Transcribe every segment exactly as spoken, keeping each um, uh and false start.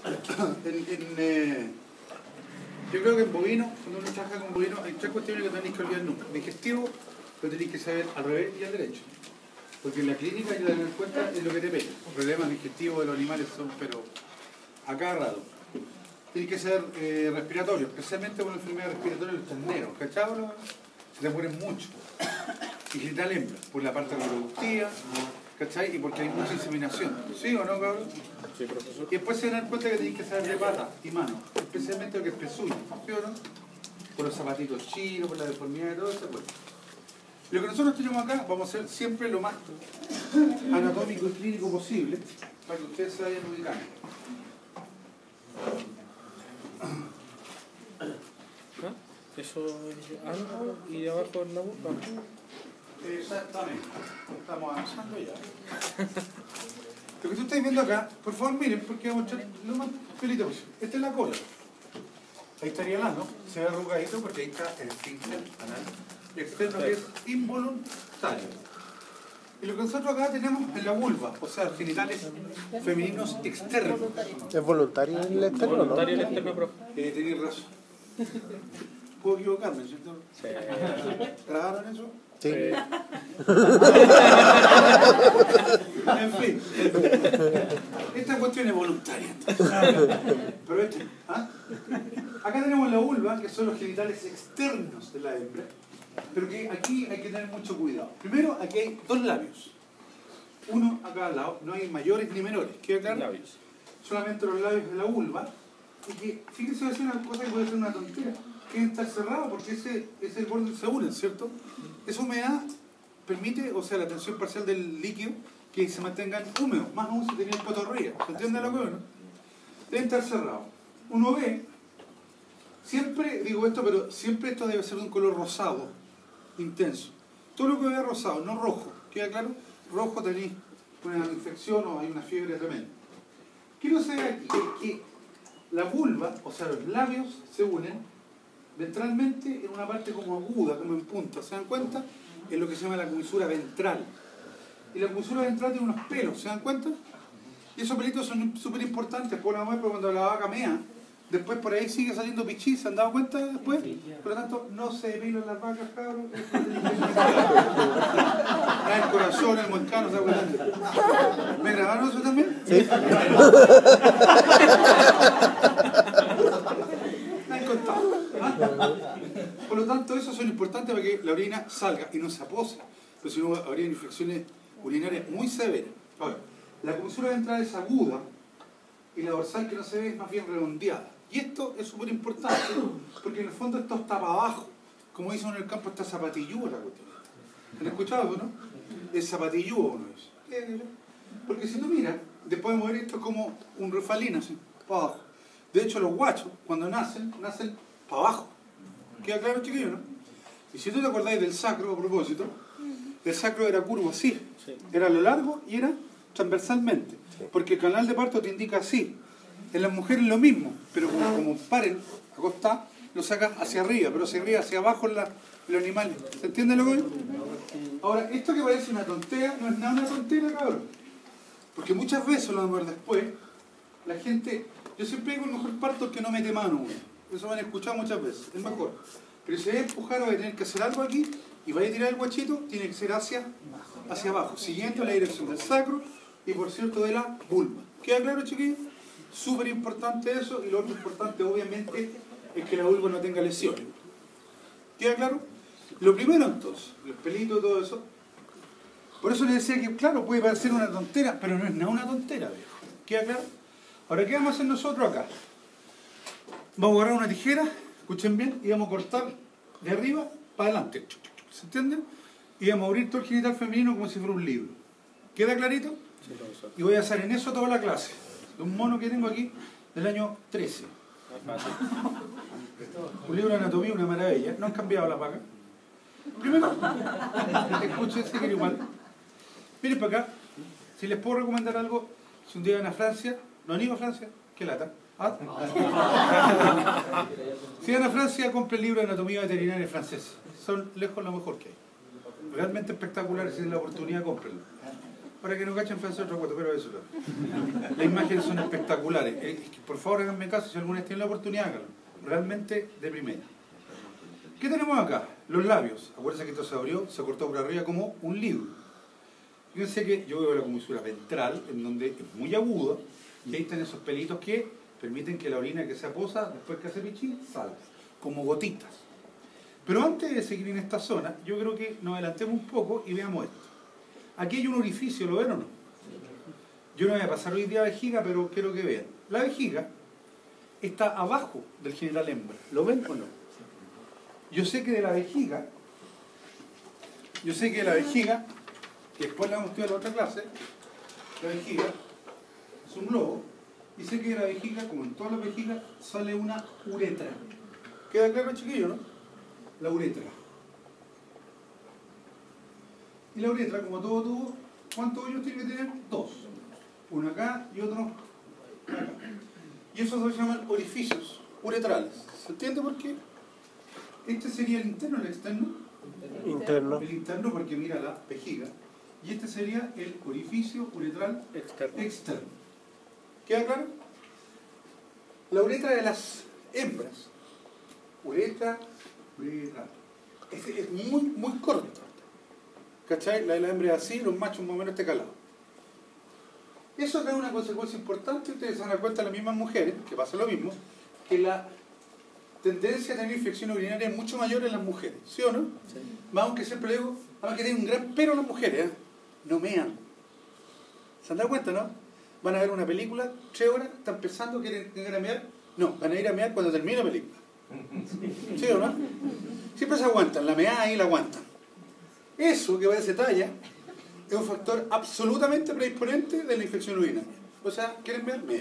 en, en, eh, yo creo que en bovino, cuando uno trabaja con bovino, hay tres cuestiones que no tenéis que olvidar nunca. El digestivo lo tenéis que saber al revés y al derecho. Porque en la clínica, yo te doy cuenta, es lo que te pega. Los problemas digestivos de los animales son, pero a cada rato. Tiene que ser eh, respiratorio, especialmente con la enfermedad respiratoria de los terneros. ¿Cachado? Se te mueren mucho. Y genital hembra, por la parte reproductiva, ¿cachai? Y porque hay mucha inseminación. ¿Sí o no, cabrón? Sí, profesor. Y después se dan cuenta que tenéis que saber de pata y mano, especialmente lo que es pezuña. ¿Sí o no? Por los zapatitos chinos, por la deformidad y todo eso. Pues. Lo que nosotros tenemos acá, vamos a hacer siempre lo más anatómico y clínico posible para que ustedes se vayan ubicando. ¿Ah? Eso es algo y abajo en la boca. Exactamente. Estamos avanzando ya. Lo que tú estás viendo acá, por favor miren, porque vamos a echar lo más pelito posible. Esta es la cola. Ahí estaría el ano, se ve arrugadito porque ahí está el esfínter anal externo que es involuntario. Y lo que nosotros acá tenemos es la vulva, o sea, genitales femeninos externos. ¿Es voluntario el externo, no? Voluntario el externo, profe. Eh, tenéis razón. Puedo equivocarme, ¿cierto? Sí. ¿Grabaron eso? Sí. En fin. Esta cuestión es voluntaria. Pero este, ¿ah? Acá tenemos la vulva, que son los genitales externos de la hembra. Pero que aquí hay que tener mucho cuidado. Primero, aquí hay dos labios. Uno a cada lado, no hay mayores ni menores. ¿Queda claro? Labios. Solamente los labios de la vulva. Y que, fíjense, va a ser una cosa que puede ser una tontera. Que estar cerrado porque ese es el borde se unen, ¿cierto? Esa humedad permite, o sea, la tensión parcial del líquido, que se mantengan húmedos. Más aún si tenía el poto arriba. ¿Se entiende lo que veo, no? Deben estar cerrados. Uno ve, siempre, digo esto, pero siempre esto debe ser de un color rosado. Intenso. Todo lo que vea rosado, no rojo. ¿Queda claro? Rojo tenéis una infección o hay una fiebre tremenda. Quiero saber aquí que la vulva, o sea, los labios se unen ventralmente en una parte como aguda, como en punta. ¿Se dan cuenta? Es lo que se llama la comisura ventral. Y la comisura ventral tiene unos pelos, ¿se dan cuenta? Y esos pelitos son súper importantes. Por la mujer, cuando la vaca mea, después por ahí sigue saliendo pichí, ¿se han dado cuenta después? Por lo tanto, no se depilan las vacas, cabrón. El corazón, el moncano, ¿se acuerdan? ¿Me grabaron eso también? Sí. Me han contado. ¿Ah? Por lo tanto, eso son importantes para que la orina salga y no se apose. Pero si no, habría infecciones urinarias muy severas. Ahora, la comisura ventral es aguda y la dorsal que no se ve es más bien redondeada. Y esto es súper importante, porque en el fondo esto está para abajo. Como dicen en el campo, está zapatilludo la cuestión. ¿Han escuchado, no? Es zapatilludo, ¿no es? Porque si tú miras, después de mover esto es como un refalín, así, para abajo. De hecho, los guachos, cuando nacen, nacen para abajo. ¿Queda claro, chiquillo, no? Y si tú te acordáis del sacro, a propósito, el sacro era curvo así. Era a lo largo y era transversalmente. Porque el canal de parto te indica así. En las mujeres lo mismo, pero como, como paren, acostá, lo sacas hacia arriba, pero hacia arriba, hacia abajo en, la, en los animales. ¿Se entiende lo que es? Ahora, esto que parece una tontera, no es nada una tontera, cabrón. Porque muchas veces, lo vamos a ver después, la gente, yo siempre digo el mejor parto es que no mete mano uno. Eso me han escuchado muchas veces, es mejor. Pero si hay que empujar o hay que tener que hacer algo aquí, y vaya a tirar el guachito, tiene que ser hacia, hacia abajo, siguiendo la dirección del sacro y, por cierto, de la vulva. ¿Queda claro, chiquillos? Súper importante eso, y lo otro importante obviamente es que la vulva no tenga lesiones. ¿Queda claro? Lo primero entonces, los pelitos y todo eso. Por eso les decía que claro, puede parecer una tontera, pero no es nada una tontera, viejo. ¿Queda claro? Ahora, ¿qué vamos a hacer nosotros acá? Vamos a agarrar una tijera, escuchen bien, y vamos a cortar de arriba para adelante. ¿Se entiende? Y vamos a abrir todo el genital femenino como si fuera un libro. ¿Queda clarito? Y voy a hacer en eso toda la clase. Un mono que tengo aquí del año trece. Un libro de anatomía, una maravilla. No han cambiado las vacas. Primero, escuchen, si quieren igual. Miren para acá. Si les puedo recomendar algo, si un día van a Francia, no han ido a Francia, qué lata. ¿Ah? Si van a Francia, compren el libro de anatomía veterinaria francesa. Son lejos lo mejor que hay. Realmente espectaculares, si tienen la oportunidad, cómprenlo. Para que no cachen Francia otro cuatro, pero eso no. Las imágenes son espectaculares. Eh, es que, por favor, háganme caso, si alguna vez tienen la oportunidad, háganlo. Realmente de primera. ¿Qué tenemos acá? Los labios. Acuérdense que esto se abrió, se cortó por arriba como un libro. Fíjense que yo veo la comisura ventral, en donde es muy aguda, y ahí están esos pelitos que permiten que la orina que se aposa, después que hace pichín, salga, como gotitas. Pero antes de seguir en esta zona, yo creo que nos adelantemos un poco y veamos esto. Aquí hay un orificio, ¿lo ven o no? Yo no voy a pasar hoy día vejiga, pero quiero que vean. La vejiga está abajo del genital hembra. ¿Lo ven o no? Yo sé que de la vejiga, yo sé que de la vejiga, que después la hemos estudiado en la otra clase, la vejiga es un globo, y sé que de la vejiga, como en todas las vejigas, sale una uretra. ¿Queda claro, chiquillo, no? La uretra. Y la uretra, como todo tubo, ¿cuántos hoyos tiene que tener? Dos. Uno acá y otro acá. Y esos se llaman orificios uretrales. ¿Se entiende por qué? Este sería el interno, el externo. Interno. El interno, porque mira la vejiga. Y este sería el orificio uretral Externo. externo. ¿Queda claro? La uretra de las hembras. Uretra, uretra. Es, es muy, muy corta. ¿Cachai? La de la hembra es así, los machos más o menos este calado. Eso trae una consecuencia importante. Ustedes se van a dar cuenta, las mismas mujeres, que pasa lo mismo, que la tendencia a tener infección urinaria es mucho mayor en las mujeres. ¿Sí o no? Sí. Más aunque siempre digo, además que tienen un gran pero las mujeres, ¿eh? No mean. ¿Se han dado cuenta, no? Van a ver una película, tres horas, están empezando, quieren ir a mear. No, van a ir a mear cuando termine la película. ¿Sí o no? Siempre se aguantan, la meada y la aguantan. Eso que va a esa talla es un factor absolutamente predisponente de la infección urinaria. O sea, ¿quieren mear? Mean.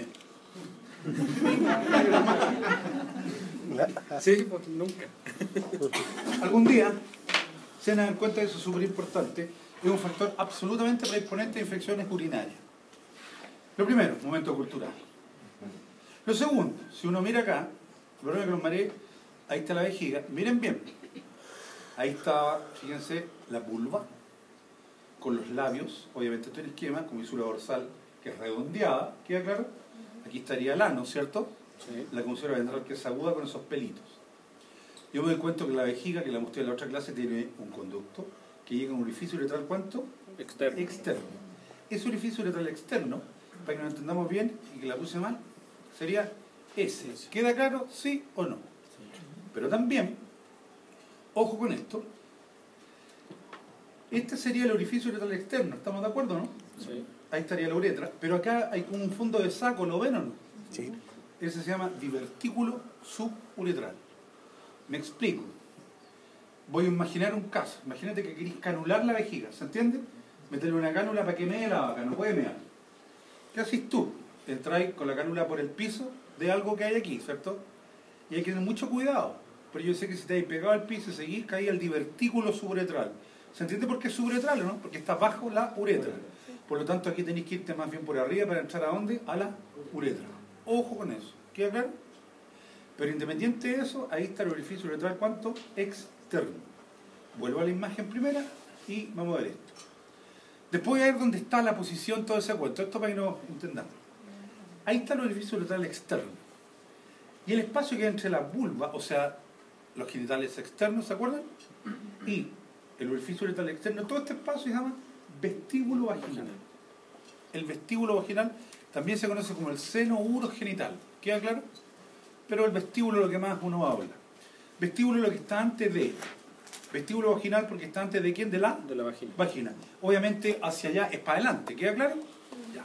Sí, pues nunca. Algún día se dan cuenta de eso, es súper importante. Es un factor absolutamente predisponente de infecciones urinarias. Lo primero, momento cultural. Lo segundo, si uno mira acá, lo primero que los mareé, ahí está la vejiga. Miren bien. Ahí está, fíjense, la vulva, con los labios, obviamente esto es el esquema, comisura dorsal, que es redondeada, ¿queda claro? Aquí estaría el ano, ¿cierto? Sí. La comisura ventral que es aguda con esos pelitos. Yo me doy cuenta que la vejiga, que la mostré en la otra clase, tiene un conducto que llega a un orificio uretral, ¿cuánto? Externo. Externo. Ese orificio uretral externo, para que nos entendamos bien y que la puse mal, sería ese. ¿Queda claro? ¿Sí o no? Pero también, ojo con esto, este sería el orificio uretral externo, ¿estamos de acuerdo, no? Sí. Ahí estaría la uretra, pero acá hay como un fondo de saco, ¿lo ven o no? Sí. Ese se llama divertículo suburetral. Me explico. Voy a imaginar un caso. Imagínate que querés canular la vejiga, ¿se entiende? Meterle una cánula para que mee la vaca, no puede mear. ¿Qué haces tú? Entráis con la cánula por el piso de algo que hay aquí, ¿cierto? Y hay que tener mucho cuidado. Pero yo sé que si te hay pegado al piso y seguís, caí al divertículo suburetral. ¿Se entiende por qué es suburetral o no? Porque está bajo la uretra. Por lo tanto, aquí tenéis que irte más bien por arriba para entrar a dónde? A la uretra. Ojo con eso. ¿Queda claro? Pero independiente de eso, ahí está el orificio uretral, ¿cuánto? Externo. Vuelvo a la imagen primera y vamos a ver esto. Después voy a ver dónde está la posición, todo ese cuento. Esto para que no entendamos. Ahí está el orificio uretral externo. Y el espacio que hay entre la vulva, o sea, los genitales externos, ¿se acuerdan? Y el orificio uretral externo, todo este espacio se llama vestíbulo vaginal. El vestíbulo vaginal también se conoce como el seno urogenital. ¿Queda claro? Pero el vestíbulo es lo que más uno habla. Vestíbulo es lo que está antes de. Vestíbulo vaginal porque está antes de quién? De la, De la vagina. vagina. Obviamente hacia allá es para adelante. ¿Queda claro? Ya.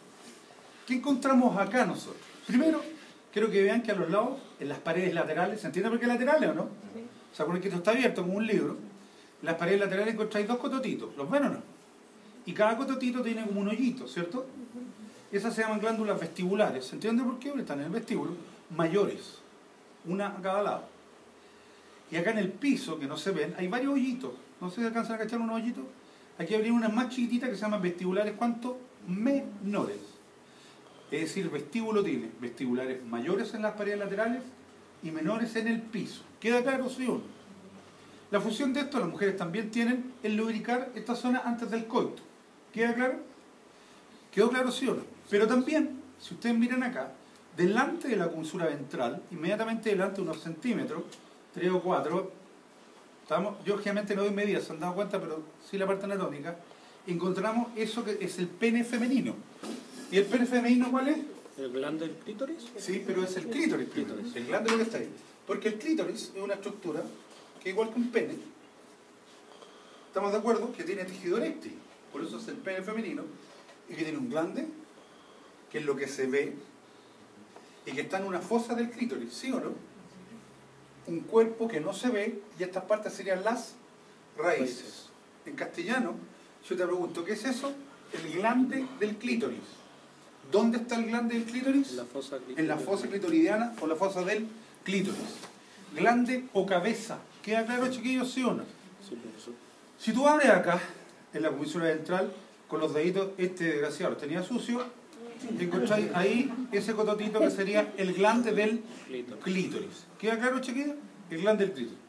¿Qué encontramos acá nosotros? Primero, quiero que vean que a los lados, en las paredes laterales, ¿se entiende por qué laterales o no? Sí. ¿Se acuerdan que esto está abierto como un libro? En las paredes laterales encontráis dos cototitos. ¿Los ven o no? Y cada cototito tiene como un hoyito, ¿cierto? Esas se llaman glándulas vestibulares. ¿Se entiende por qué? Porque están en el vestíbulo. Mayores. Una a cada lado. Y acá en el piso, que no se ven, hay varios hoyitos. ¿No se alcanzan a cachar unos hoyitos? Aquí habría unas más chiquititas que se llaman vestibulares, ¿cuánto? Menores. Es decir, el vestíbulo tiene vestibulares mayores en las paredes laterales y menores en el piso. ¿Queda claro, sí o no? La función de esto, las mujeres también tienen el lubricar esta zona antes del coito. ¿Queda claro? ¿Quedó claro, sí o no? Pero también, si ustedes miran acá, delante de la comisura ventral, inmediatamente delante de unos centímetros, tres o cuatro, estamos, yo obviamente no doy medidas, se han dado cuenta, pero sí la parte anatómica, encontramos eso que es el pene femenino. ¿Y el pene femenino cuál es? ¿El glande del clítoris? Sí, pero es el clítoris, clítoris. El glande lo que está ahí. Porque el clítoris es una estructura que igual que un pene, estamos de acuerdo que tiene tejido eréctil, por eso es el pene femenino, y que tiene un glande, que es lo que se ve, y que está en una fosa del clítoris, ¿sí o no? Un cuerpo que no se ve, y estas partes serían las raíces. En castellano, yo te pregunto, ¿qué es eso? El glande del clítoris. ¿Dónde está el glande del clítoris? La fosa en la fosa clitoridiana o la fosa del clítoris. Glande o cabeza. ¿Queda claro, chiquillos, sí o no? Sí, profesor. Si tú abres acá, en la comisura ventral, con los deditos, este desgraciado lo tenía sucio, encontráis ahí ese cototito que sería el glande del Clítoris. clítoris. ¿Queda claro, chiquillos? El glande del clítoris.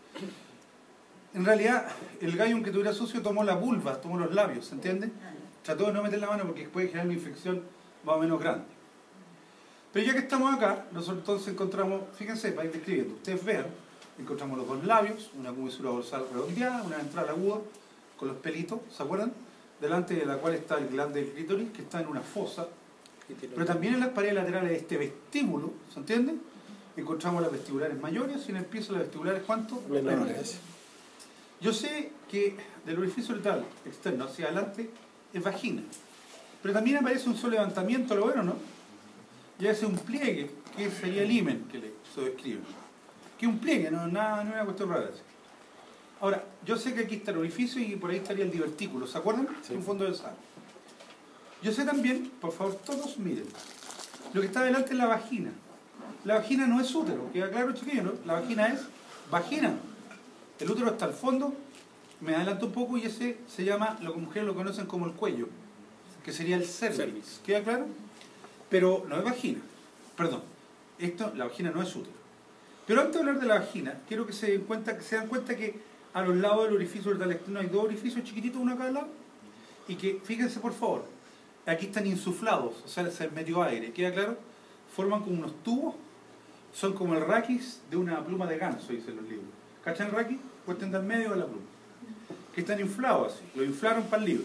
En realidad, el gallo, aunque tuviera sucio, tomó la vulva, tomó los labios, ¿se entiende? Trató de no meter la mano porque puede generar una infección más o menos grande. Pero ya que estamos acá, nosotros entonces encontramos, fíjense, para ir describiendo, ustedes vean, encontramos los dos labios, una comisura dorsal redondeada, una ventral aguda, con los pelitos, ¿se acuerdan? Delante de la cual está el glande del clítoris, que está en una fosa, pero también en las paredes laterales de este vestíbulo, ¿se entiende? Encontramos las vestibulares mayores y en el piso las vestibulares, ¿cuánto? Menores. Yo sé que del orificio uretral externo hacia adelante es vagina, pero también aparece un solo levantamiento, ¿lo ven o no? Y hace un pliegue, que sería el himen que le se describe. Que es un pliegue, no, nada, no es una cuestión rara. Ahora, yo sé que aquí está el orificio y por ahí estaría el divertículo, ¿se acuerdan? Sí. Un fondo del sano. Yo sé también, por favor, todos miren, lo que está delante es la vagina. La vagina no es útero, queda claro, chiquillo, ¿no? La vagina es vagina. El útero está al fondo, me adelanto un poco y ese se llama, lo que mujeres lo conocen como el cuello, que sería el cervix. cervix. ¿Queda claro? Pero no es vagina. Perdón, esto, la vagina no es útero. Pero antes de hablar de la vagina, quiero que se den cuenta que, se dan cuenta que a los lados del orificio uretral externo hay dos orificios chiquititos, uno a cada lado, y que, fíjense por favor, aquí están insuflados, o sea, se metió aire, ¿queda claro? Forman como unos tubos, son como el raquis de una pluma de ganso, dicen los libros. ¿Cachan el raquis? Cuestión del medio de la pluma. Que están inflados así, lo inflaron para el libro.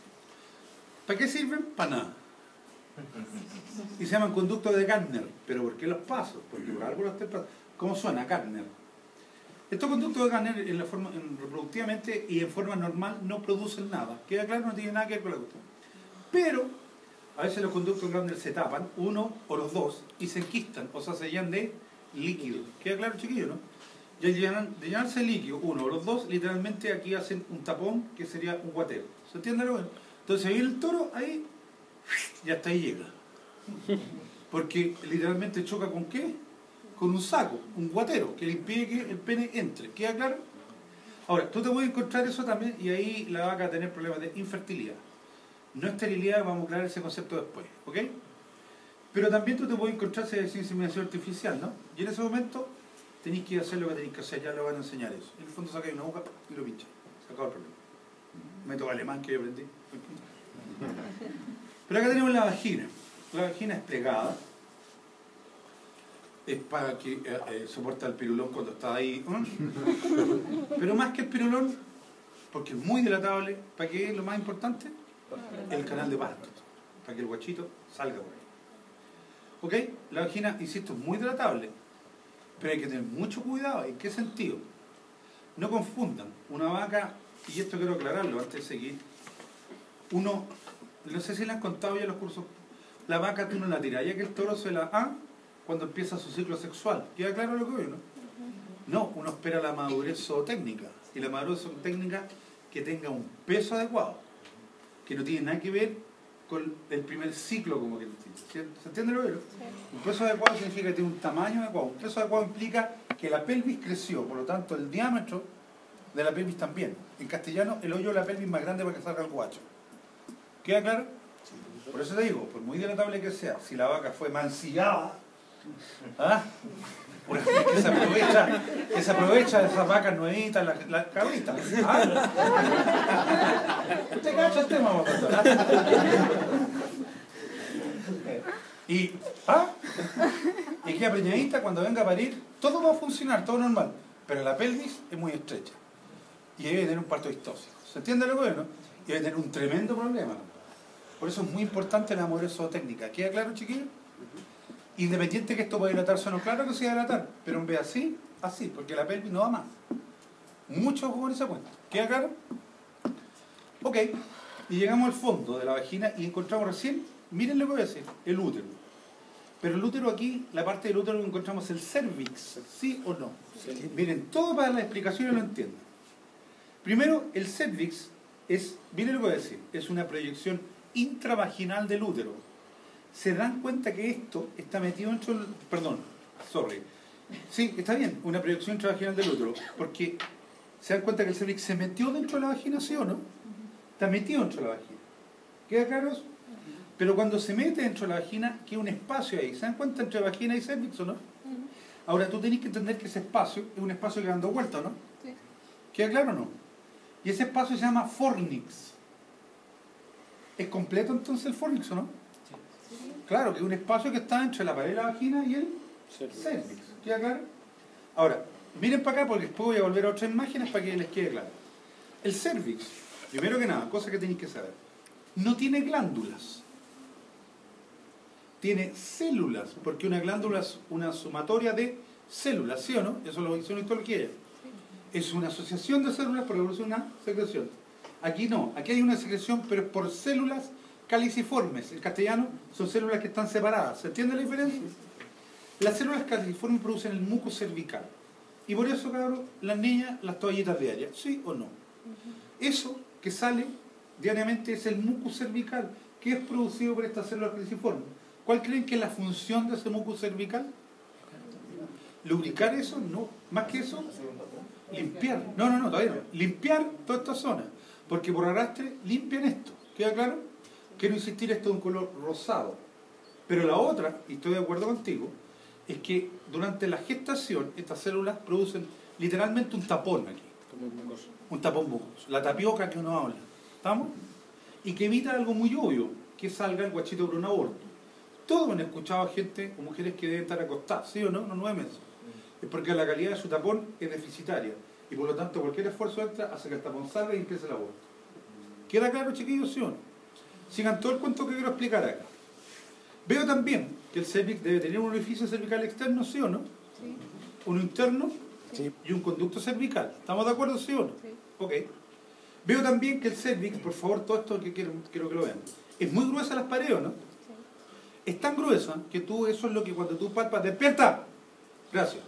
¿Para qué sirven? Para nada. Y se llaman conductos de Gardner. ¿Pero por qué los paso? Porque por algo los estoy pasando. ¿Cómo suena? Gardner. Estos conductos de Gardner en la forma, en, reproductivamente y en forma normal no producen nada. ¿Queda claro? No tiene nada que ver con la cuestión. Pero a veces los conductos de Gardner se tapan, uno o los dos, y se enquistan, o sea, se llenan de líquido. ¿Queda claro, chiquillo, no? Y al llenan, de llenarse el líquido, uno o los dos, literalmente aquí hacen un tapón que sería un guatero. ¿Se entiende lo que? Entonces ahí el toro, ahí, y hasta ahí llega. Porque literalmente choca con ¿qué? Con un saco, un guatero, que le impide que el pene entre. ¿Queda claro? Ahora, tú te puedes encontrar eso también y ahí la vaca va a tener problemas de infertilidad. No esterilidad, vamos a aclarar ese concepto después, ¿ok? Pero también tú te puedes encontrar si es inseminación artificial, ¿no? Y en ese momento tenéis que hacer lo que tenéis que hacer, ya lo van a enseñar eso. En el fondo sacáis una aguja y lo pincháis. Se acaba el problema. Método alemán que yo aprendí. Pero acá tenemos la vagina. La vagina es plegada. Es para que eh, eh, soporta el pirulón cuando está ahí. ¿eh? Pero más que el pirulón, porque es muy dilatable, ¿para qué es lo más importante? El canal de parto. Para que el guachito salga por ahí. ¿Ok? La vagina, insisto, es muy dilatable. Pero hay que tener mucho cuidado. ¿En qué sentido? No confundan. Una vaca, y esto quiero aclararlo antes de seguir, uno, no sé si le han contado ya los cursos, la vaca tú no la tiras, ya que el toro se la da cuando empieza su ciclo sexual. ¿Queda claro lo que veo, no? No, uno espera la madurez zootécnica. Y la madurez zootécnica que tenga un peso adecuado, que no tiene nada que ver con el primer ciclo, como que ¿se entiende lo que veo? Un peso adecuado significa que tiene un tamaño adecuado. Un peso adecuado implica que la pelvis creció, por lo tanto el diámetro de la pelvis también. En castellano, el hoyo de la pelvis más grande para que salga el guacho. ¿Queda claro? Por eso te digo, por muy dilatable que sea, si la vaca fue mancillada, ¿ah? Por ejemplo, que se aprovecha, que se aprovecha de esas vacas nuevitas, las la cabritas. ¿Ah? ¿Usted cacha el tema, Y, ¿ah? y queda preñadita, cuando venga a parir, todo va a funcionar, todo normal. Pero la pelvis es muy estrecha. Y debe tener un parto distóxico. ¿Se entiende lo que es, no? Y debe tener un tremendo problema. Por eso es muy importante la madurez zootécnica. ¿Queda claro, chiquillos? Independiente que esto pueda dilatarse o no, claro que se va a dilatar. Pero en vez así, así, porque la pelvis no va más. Mucho ojo con esa cuenta. ¿Queda claro? Ok. Y llegamos al fondo de la vagina y encontramos recién, miren lo que voy a decir, el útero. Pero el útero aquí, la parte del útero que encontramos el cervix, ¿sí o no? Sí. Miren, todo para la explicación lo entienden. Primero, el cervix es, miren lo que voy a decir, es una proyección intravaginal del útero. Se dan cuenta que esto está metido dentro del, perdón, sorry. Sí, está bien, una proyección intravaginal del útero, porque se dan cuenta que el cervix se metió dentro de la vagina, ¿sí o no? Está metido dentro de la vagina. ¿Queda claro? Pero cuando se mete dentro de la vagina, queda un espacio ahí. ¿Se dan cuenta entre vagina y cervix o no? Ahora tú tenés que entender que ese espacio es un espacio que dando vuelta, ¿no? Sí. ¿Queda claro o no? Y ese espacio se llama fornix. ¿Es completo entonces el fornix o no? Sí. Claro, que es un espacio que está entre la pared de la vagina y el cervix. ¿Queda claro? Ahora, miren para acá porque después voy a volver a otras imágenes para que les quede claro. El cervix, primero que nada, cosa que tenéis que saber, no tiene glándulas. Tiene células, porque una glándula es una sumatoria de células, ¿sí o no? Eso lo hizo en histología. Es una asociación de células por produce una secreción. Aquí no, aquí hay una secreción, pero es por células caliciformes. En castellano son células que están separadas. ¿Se entiende la diferencia? Las células caliciformes producen el muco cervical. Y por eso, cabrón, las niñas, las toallitas diarias, ¿sí o no? Eso que sale diariamente es el muco cervical, que es producido por estas células caliciformes. ¿Cuál creen que es la función de ese muco cervical? ¿Lubricar eso? No. ¿Más que eso? Limpiar. No, no, no, todavía no. Limpiar toda esta zona. Porque por arrastre limpian esto. ¿Queda claro? Quiero insistir, esto es un color rosado. Pero la otra, y estoy de acuerdo contigo, es que durante la gestación estas células producen literalmente un tapón aquí. Un tapón mucoso. La tapioca que uno habla. ¿Estamos? Y que evita algo muy obvio, que salga el guachito por un aborto. Todos han escuchado a gente o mujeres que deben estar acostadas, ¿sí o no? No nueve meses. Es porque la calidad de su tapón es deficitaria. Y por lo tanto cualquier esfuerzo extra hace que el tapón salga y empiece el aborto. ¿Queda claro, chiquillos, sí o no? Sigan todo el cuento que quiero explicar acá. Veo también que el cervix debe tener un orificio cervical externo, ¿sí o no? Sí. Uno interno sí. Y un conducto cervical. ¿Estamos de acuerdo, sí o no? Sí. Ok. Veo también que el cervix, por favor, todo esto que quiero, quiero que lo vean, es muy gruesa las paredes, ¿no? Es tan gruesa que tú, eso es lo que cuando tú palpas, ¡despierta! Gracias.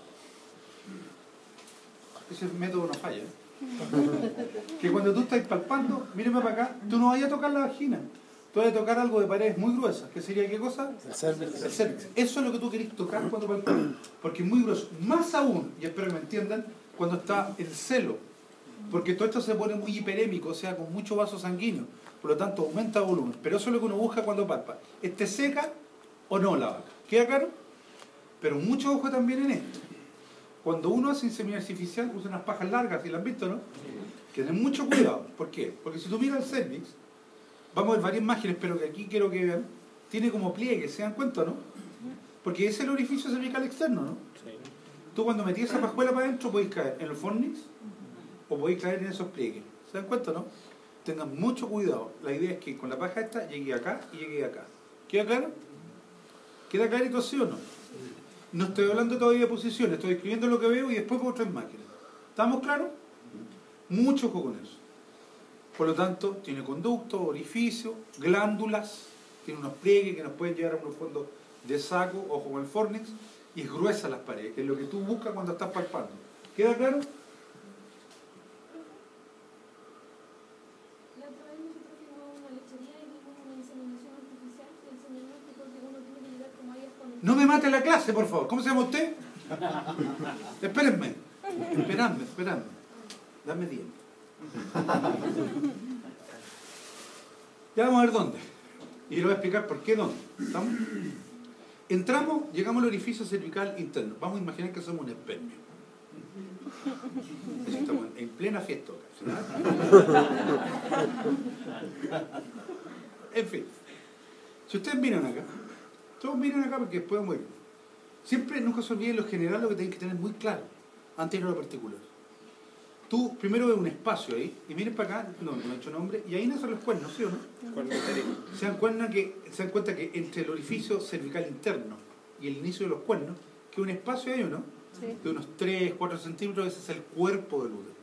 Ese método no falla. ¿eh? Que cuando tú estás palpando, míreme para acá, tú no vayas a tocar la vagina. Tú vas a tocar algo de paredes muy gruesas. ¿Qué sería qué cosa? El cervix. El cervix. Eso es lo que tú querés tocar cuando palpas. Porque es muy grueso. Más aún, y espero que me entiendan, cuando está el celo. Porque todo esto se pone muy hiperémico, o sea, con mucho vaso sanguíneo. Por lo tanto, aumenta volumen. Pero eso es lo que uno busca cuando palpa. ¿Esté seca o no la vaca? ¿Queda claro? Pero mucho ojo también en esto. Cuando uno hace inseminación artificial, usa unas pajas largas, ¿y las han visto, no? Que ten mucho cuidado. ¿Por qué? Porque si tú miras el cervix, vamos a ver varias imágenes, pero que aquí quiero que vean, tiene como pliegue, ¿se dan cuenta, no? Porque ese es el orificio cervical externo, ¿no? Sí. Tú cuando metías esa pajuela para adentro podéis caer en el fornix o podéis caer en esos pliegues. ¿Se dan cuenta, no? Tengan mucho cuidado. La idea es que con la paja esta llegue acá y llegue acá. ¿Queda claro? ¿Queda clarito, sí o no? No estoy hablando todavía de posiciones, estoy escribiendo lo que veo y después por otras máquinas. ¿Estamos claros? Mucho ojo con eso. Por lo tanto, tiene conducto, orificio, glándulas, tiene unos pliegues que nos pueden llevar a unos fondos de saco, ojo con el fornix, y es gruesa las paredes, que es lo que tú buscas cuando estás palpando. ¿Queda claro? No me mate la clase, por favor. ¿Cómo se llama usted? Espérenme. Esperadme, esperadme. Dame tiempo. Ya vamos a ver dónde. Y le voy a explicar por qué dónde. ¿Estamos? Entramos, llegamos al orificio cervical interno. Vamos a imaginar que somos un espermio. Estamos en plena fiesta. En fin. Si ustedes miran acá, Todos miren acá porque después mueren. Siempre, nunca se olviden lo general, lo que tienen que tener muy claro, antes de lo particular. Tú primero ves un espacio ahí, y miren para acá, no, no he hecho nombre, y ahí nacen los cuernos, ¿sí o no? Se dan cuenta que, se dan cuenta que entre el orificio cervical interno y el inicio de los cuernos, que un espacio hay, ¿o no? Sí. De unos tres, cuatro centímetros, ese es el cuerpo del útero.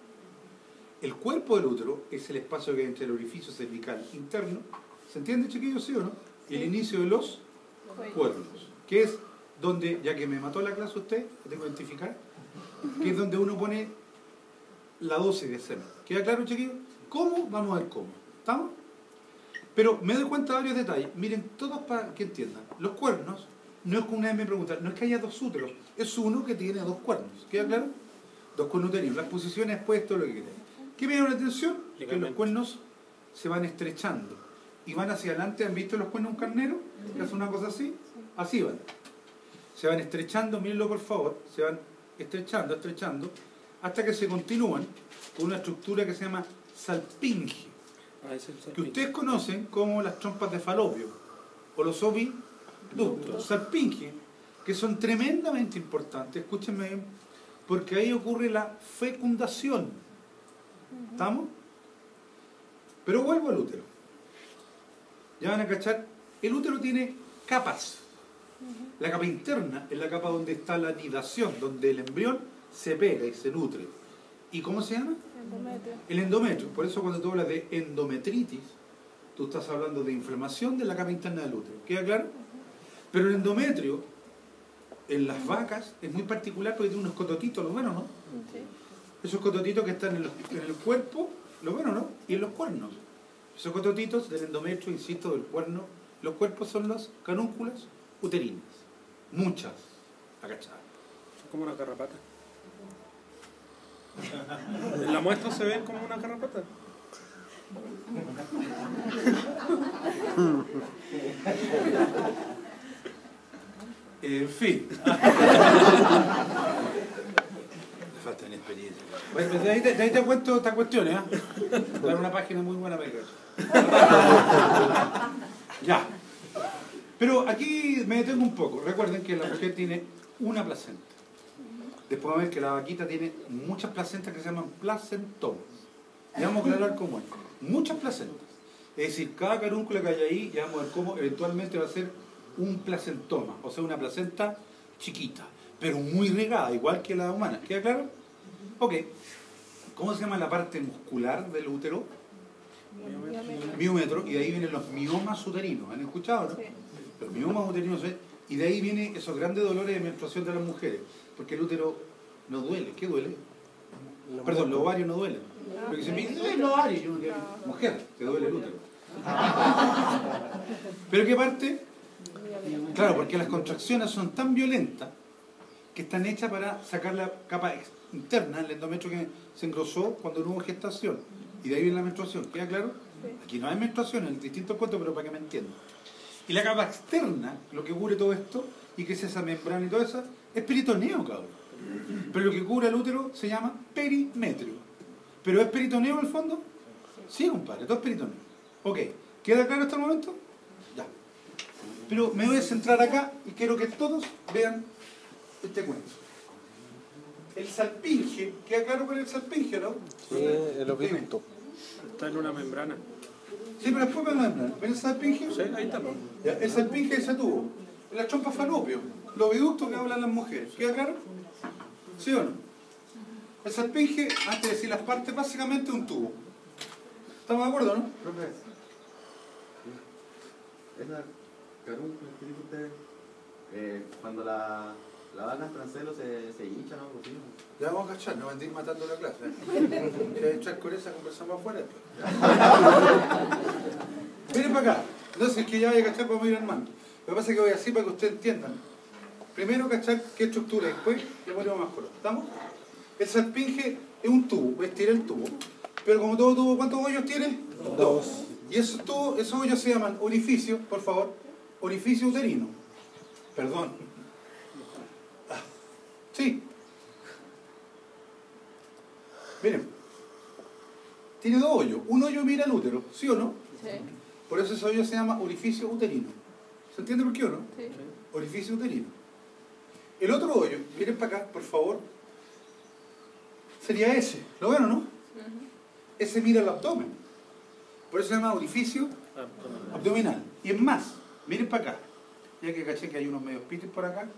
El cuerpo del útero es el espacio que hay entre el orificio cervical interno, ¿se entiende, chiquillos, sí o no? Y el inicio de los cuernos, que es donde, ya que me mató la clase usted, lo tengo que identificar, que es donde uno pone la dosis de semen. ¿Queda claro, chiquillos? ¿Cómo? Vamos a ver cómo. ¿Estamos? Pero me doy cuenta de varios detalles. Miren, todos para que entiendan. Los cuernos, no es como una vez me preguntan, no es que haya dos úteros, es uno que tiene dos cuernos. ¿Queda claro? Dos cuernos uterinos. Las posiciones puestas, lo que quieran. ¿Qué me llama la atención? Que los cuernos se van estrechando y van hacia adelante. ¿Han visto los cuernos de un carnero? Que hace una cosa así. Así van. Se van estrechando, mírenlo por favor, se van estrechando, estrechando, hasta que se continúan con una estructura que se llama salpinge, Ah, ese es el que salpinge. ustedes conocen como las trompas de falopio o los oviductos. Salpinge, que son tremendamente importantes, escúchenme bien, porque ahí ocurre la fecundación. ¿Estamos? Pero vuelvo al útero. Ya van a cachar, el útero tiene capas. La capa interna es la capa donde está la nidación, donde el embrión se pega y se nutre. ¿Y cómo se llama? Endometrio. El endometrio. Por eso cuando tú hablas de endometritis, tú estás hablando de inflamación de la capa interna del útero. ¿Queda claro? Pero el endometrio, en las vacas, es muy particular porque tiene unos cototitos, ¿lo ven o no? Sí. Esos cototitos que están en, los- en el cuerpo, ¿lo ven o no? Y en los cuernos. Esos cototitos del endometrio, insisto, del cuerno, los cuerpos son las canúnculas uterinas. Muchas. Agachadas. Son como una garrapata. En la muestra se ven como una garrapata. En fin. Me falta experiencia. Bueno, pues de ahí te, de ahí te cuento esta cuestión, ¿eh? Dar una página muy buena para que ya. Pero aquí me detengo un poco. Recuerden que la mujer tiene una placenta. Después vamos a ver que la vaquita tiene muchas placentas que se llaman placentomas. Y vamos a aclarar cómo es. Muchas placentas. Es decir, cada carúncula que hay ahí, ya vamos a ver cómo eventualmente va a ser un placentoma. O sea, una placenta chiquita, pero muy regada, igual que la humana. ¿Queda claro? Ok. ¿Cómo se llama la parte muscular del útero? Endometrio. Miómetro. Y de ahí vienen los miomas uterinos. ¿Han escuchado, no? Sí. Los miomas uterinos, ¿eh? Y de ahí vienen esos grandes dolores de menstruación de las mujeres. Porque el útero no duele. ¿Qué duele? Perdón, los ovarios no duelen. Porque se me dice, los ovarios. Yo no quiero- Mujer, te duele el útero. ¿Pero qué parte? Claro, porque las contracciones son tan violentas que están hechas para sacar la capa ex- interna, el endometrio que se engrosó cuando no hubo gestación. Y de ahí viene la menstruación. ¿Queda claro? Aquí no hay menstruación, en distintos cuentos, pero para que me entiendan. Y la capa externa, lo que cubre todo esto, y que es esa membrana y todo eso, es peritoneo, cabrón. Pero lo que cubre el útero se llama perimetrio. ¿Pero es peritoneo en el fondo? Sí, compadre, todo es peritoneo. Ok, ¿queda claro hasta el momento? Ya. Pero me voy a centrar acá y quiero que todos vean este cuento. El salpinge, ¿queda claro con el salpinge, no? Sí, el oviducto. Está en una membrana. Sí, pero después van a hablar. ¿Ven el salpinge? Sí, ahí está. Ya, el salpinge es ese tubo. La trompa falopio. Los oviductos que hablan las mujeres. ¿Queda claro? ¿Sí o no? El salpinge, antes de decir las partes, básicamente un tubo. ¿Estamos de acuerdo, no? Profe, esa carúncula que dice usted, eh, cuando la, la vaca entra en celo se, se hincha, ¿no? Algo así, ¿no? Ya vamos a cachar, no van a ir matando la clase. ¿eh? Si hay que echar con esa, conversamos afuera. Miren para acá. Entonces, es que ya vaya a cachar, vamos a ir hermano. Lo que pasa es que voy así para que ustedes entiendan. Primero cachar qué estructura, después le ponemos más color. ¿Estamos? El salpinge es un tubo, voy a estirar el tubo. Pero como todo tubo, ¿cuántos hoyos tiene? Dos. Y esos, tubos, esos hoyos se llaman orificios, por favor, orificio uterino. Perdón. Ah, sí. Miren. Tiene dos hoyos. Un hoyo mira el útero, ¿sí o no? Sí. Por eso ese hoyo se llama orificio uterino. ¿Se entiende por qué o no? Sí. Orificio uterino. El otro hoyo, miren para acá, por favor, sería ese. ¿Lo ven o no? Ujú. Ese mira el abdomen. Por eso se llama orificio Abdominal. abdominal. Y es más, miren para acá. Ya que caché que hay unos medios pites por acá.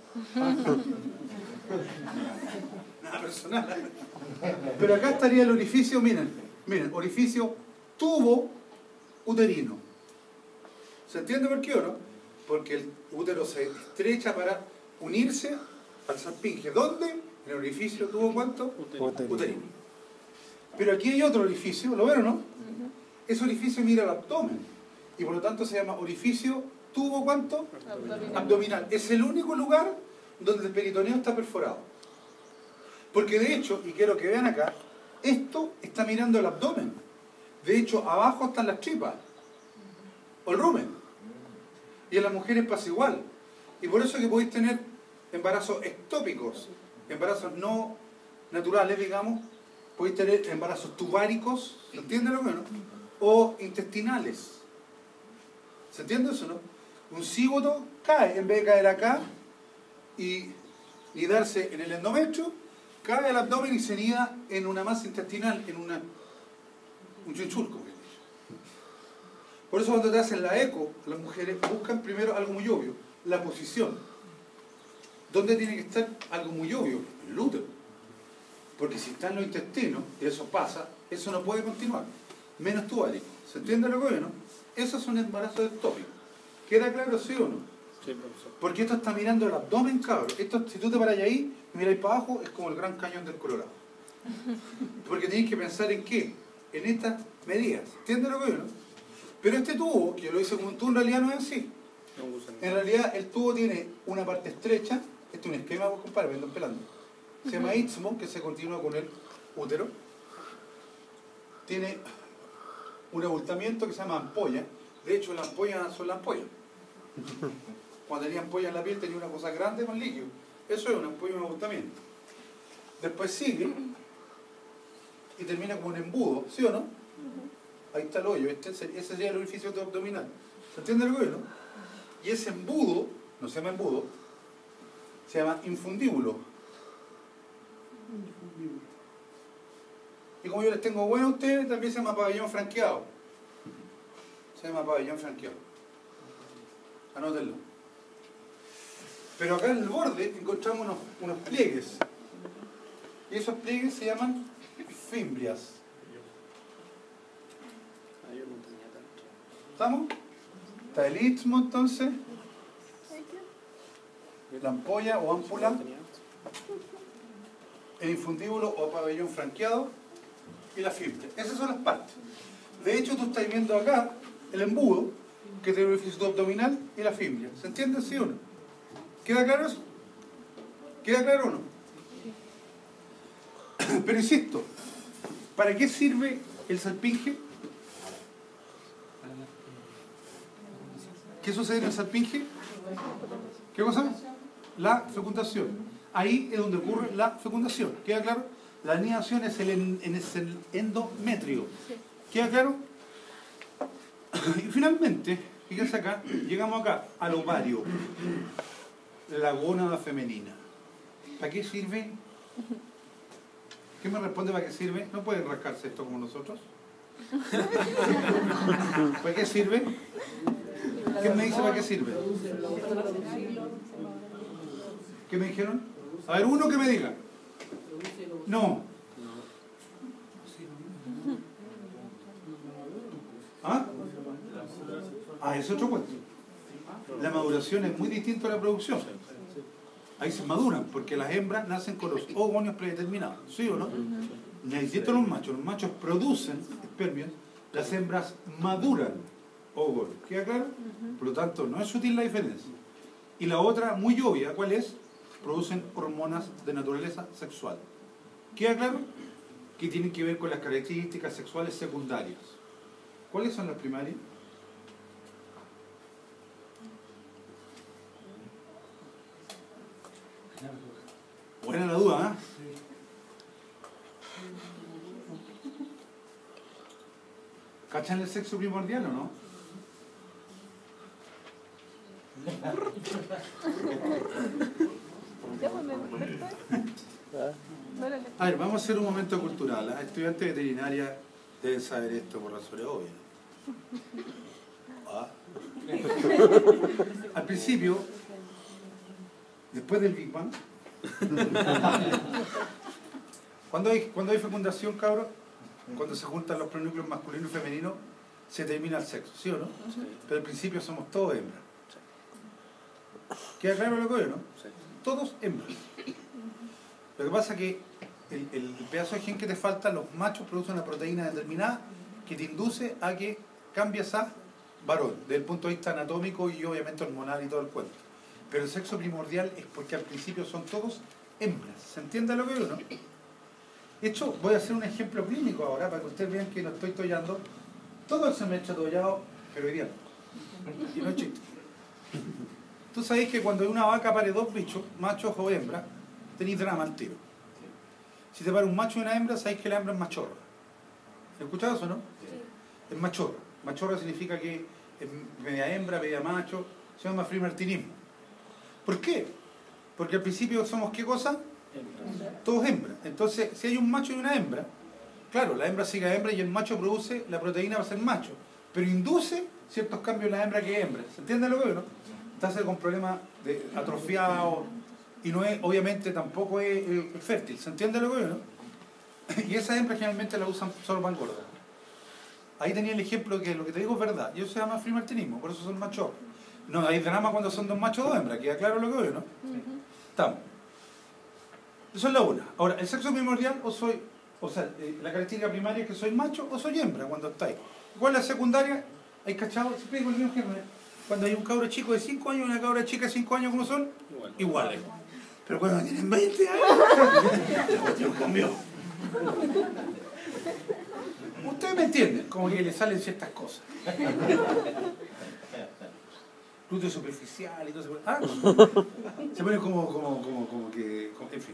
Nada personal. Pero acá estaría el orificio, miren, miren, orificio tubo uterino. ¿Se entiende por qué o no? Porque el útero se estrecha para unirse al salpinge. ¿Dónde? En el orificio tubo ¿cuánto? Uterino. Uterino. Pero aquí hay otro orificio, ¿lo ven o no? Ujú. Ese orificio mira el abdomen. Y por lo tanto se llama orificio tubo ¿cuánto? Abdominal. Abdominal. Es el único lugar donde el peritoneo está perforado. Porque de hecho, y quiero que vean acá, esto está mirando el abdomen. De hecho, abajo están las tripas. O el rumen. Y en las mujeres pasa igual. Y por eso que podéis tener embarazos ectópicos, embarazos no naturales, digamos, podéis tener embarazos tubáricos, ¿se entiende lo que no? O intestinales. ¿Se entiende eso, no? Un cígoto cae, en vez de caer acá y, y darse en el endometrio, cae al abdomen y se nida en una masa intestinal, en una, un chinchulco. Por eso cuando te hacen la eco, las mujeres buscan primero algo muy obvio, la posición. ¿Dónde tiene que estar algo muy obvio? En el útero. Porque si está en los intestinos, y eso pasa, eso no puede continuar. Menos tubario. ¿Se entiende lo que es, no? Eso es un embarazo ectópico. ¿Queda claro, sí o no? Sí, profesor. Porque esto está mirando el abdomen, cabrón. Esto, si tú te paras ahí y miráis para abajo, es como el Gran Cañón del Colorado. Porque tenéis que pensar en qué, en estas medidas. ¿Entiendes lo que es, no? Pero este tubo, que yo lo hice como un tubo, en realidad no es así. No usan. En realidad el tubo tiene una parte estrecha, este es un esquema, vos compadre, me andan pelando. Se llama istmo, que se continúa con el útero. Tiene un abultamiento que se llama ampolla. De hecho, las ampollas son las ampollas. Cuando tenía ampolla en la piel tenía una cosa grande con líquido. Eso es una ampolla, un abultamiento. Después sigue y termina con un embudo, ¿sí o no? Ahí está el hoyo, este, ese sería el orificio abdominal. ¿Se entiende lo que es, no? Y ese embudo, no se llama embudo, se llama infundíbulo. Y como yo les tengo bueno a ustedes, también se llama pabellón franqueado. Se llama pabellón franqueado. Anótenlo. Pero acá en el borde encontramos unos, unos pliegues. Y esos pliegues se llaman fimbrias. Ah, yo no tenía tanto. ¿Estamos? Está el istmo entonces, la ampolla o ámpula, No tenía tanto. el infundíbulo o pabellón franqueado y la fibra. Esas son las partes. De hecho, tú estás viendo acá el embudo, que tiene el orificio abdominal y la fibra. ¿Se entiende, sí o no? ¿Queda claro eso? ¿Queda claro o no? Pero insisto, ¿para qué sirve el salpinge? ¿Qué sucede en el salpinge? ¿Qué cosa? La fecundación. Ahí es donde ocurre la fecundación. ¿Queda claro? La anidación es el, en, en- es el endometrio. ¿Queda claro? Y finalmente, fíjense acá, llegamos acá, al ovario. La gónada femenina. ¿Para qué sirve? ¿Qué me responde para qué sirve? No pueden rascarse esto como nosotros. ¿Para qué sirve? ¿Quién me dice para qué sirve? ¿Qué me dijeron? A ver, uno que me diga. No. ¿Ah? Ah, es otro cuento. La maduración es muy distinta a la producción. Ahí se maduran, porque las hembras nacen con los ovonios predeterminados. ¿Sí o no? Necesitan los machos. Los machos producen espermios, las hembras maduran ovonios. ¿Queda claro? Por lo tanto, no es sutil la diferencia. Y la otra, muy obvia, ¿cuál es? Producen hormonas de naturaleza sexual. ¿Queda claro? Que tienen que ver con las características sexuales secundarias. ¿Cuáles son las primarias? Buena la duda, ¿eh? ¿Cachan el sexo primordial o no? A ver, vamos a hacer un momento cultural. Las estudiantes de veterinaria deben saber esto por razones obvias. ¿Ah? Al principio, después del Big Bang, cuando hay, cuando hay fecundación, cabros, cuando se juntan los pronúcleos masculinos y femeninos, se termina el sexo, ¿sí o no? Sí. Pero al principio somos todos hembras. ¿Queda claro lo que veo, no? Sí. Todos hembras. Lo que pasa es que el, el, el pedazo de gen que te falta, los machos producen una proteína determinada que te induce a que cambies a varón, desde el punto de vista anatómico y obviamente hormonal y todo el cuento. Pero el sexo primordial es porque al principio son todos hembras. ¿Se entiende lo que veo, no? De hecho, voy a hacer un ejemplo clínico ahora para que ustedes vean que no estoy tollando. Todo el semestre tollado, pero hoy día no. Y no es chiste. Tú sabéis que cuando una vaca pare dos bichos, machos o hembras, tenéis drama al tiro. Si te para un macho y una hembra, sabéis que la hembra es machorra. ¿Has escuchado eso, no? Sí. Es machorra. Machorra significa que es media hembra, media macho. Se llama frimartinismo. ¿Por qué? Porque al principio somos ¿qué cosa? Hembras. Todos hembras. Entonces, si hay un macho y una hembra, claro, la hembra sigue a hembra y el macho produce, la proteína va a ser macho. Pero induce ciertos cambios en la hembra que es hembra. ¿Se entiende lo que veo, no? Está con problemas de atrofiado y no es, obviamente tampoco es, es, es fértil. ¿Se entiende lo que veo, no? Y esas hembras generalmente la usan solo para engordar. Ahí tenía el ejemplo que lo que te digo es verdad. Y eso se llama frimartinismo, por eso son machos. No hay drama cuando son dos machos o dos hembras. ¿Queda claro lo que veo, no? Uh-huh. Estamos. Eso es la una. Ahora, el sexo primordial o soy, o sea, eh, la característica primaria es que soy macho o soy hembra cuando estáis. ¿Cuál es la secundaria? Hay cachado, siempre digo el mismo ejemplo. Cuando hay un cabro chico de cinco años y una cabra chica de cinco años, ¿cómo son? Igual. Iguales. Pero cuando tienen veinte años, la cuestión cambió. Ustedes me entienden, como que le salen ciertas cosas. Glúteo superficial y todo eso. Ah, se pone como, como, como, como que, como, en fin.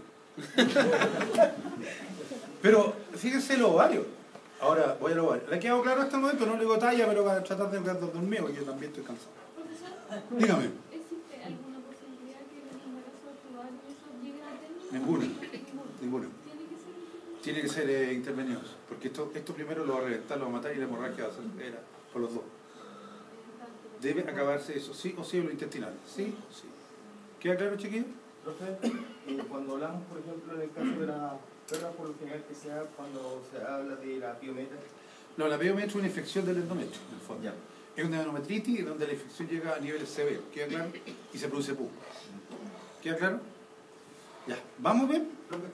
Pero fíjense los ovarios. Ahora voy a los ovarios. ¿Le ha quedado claro hasta el momento? No le digo talla, pero para tratar de quedar dormido, que yo también estoy cansado. Profesor, dígame. ¿existe alguna posibilidad que los embarazos actuales eso llegue a término? Ninguna. Ninguna. ¿Tiene que ser? Tiene que ser eh, intervenidos. Porque esto, esto primero lo va a reventar, lo va a matar y la hemorragia va a ser era, por los dos. Debe acabarse eso, sí o sí, en lo intestinal. Sí o sí. ¿Queda claro, chiquillo? Profe, eh, cuando hablamos, por ejemplo, en el caso de la perra, por lo general que sea cuando se habla de la piometra. No, la piometra es una infección del endometrio, en el fondo. Ya. Es una endometritis donde la infección llega a niveles severos, ¿queda claro? Y se produce pus. ¿Queda claro? Ya, ¿vamos bien? Profe,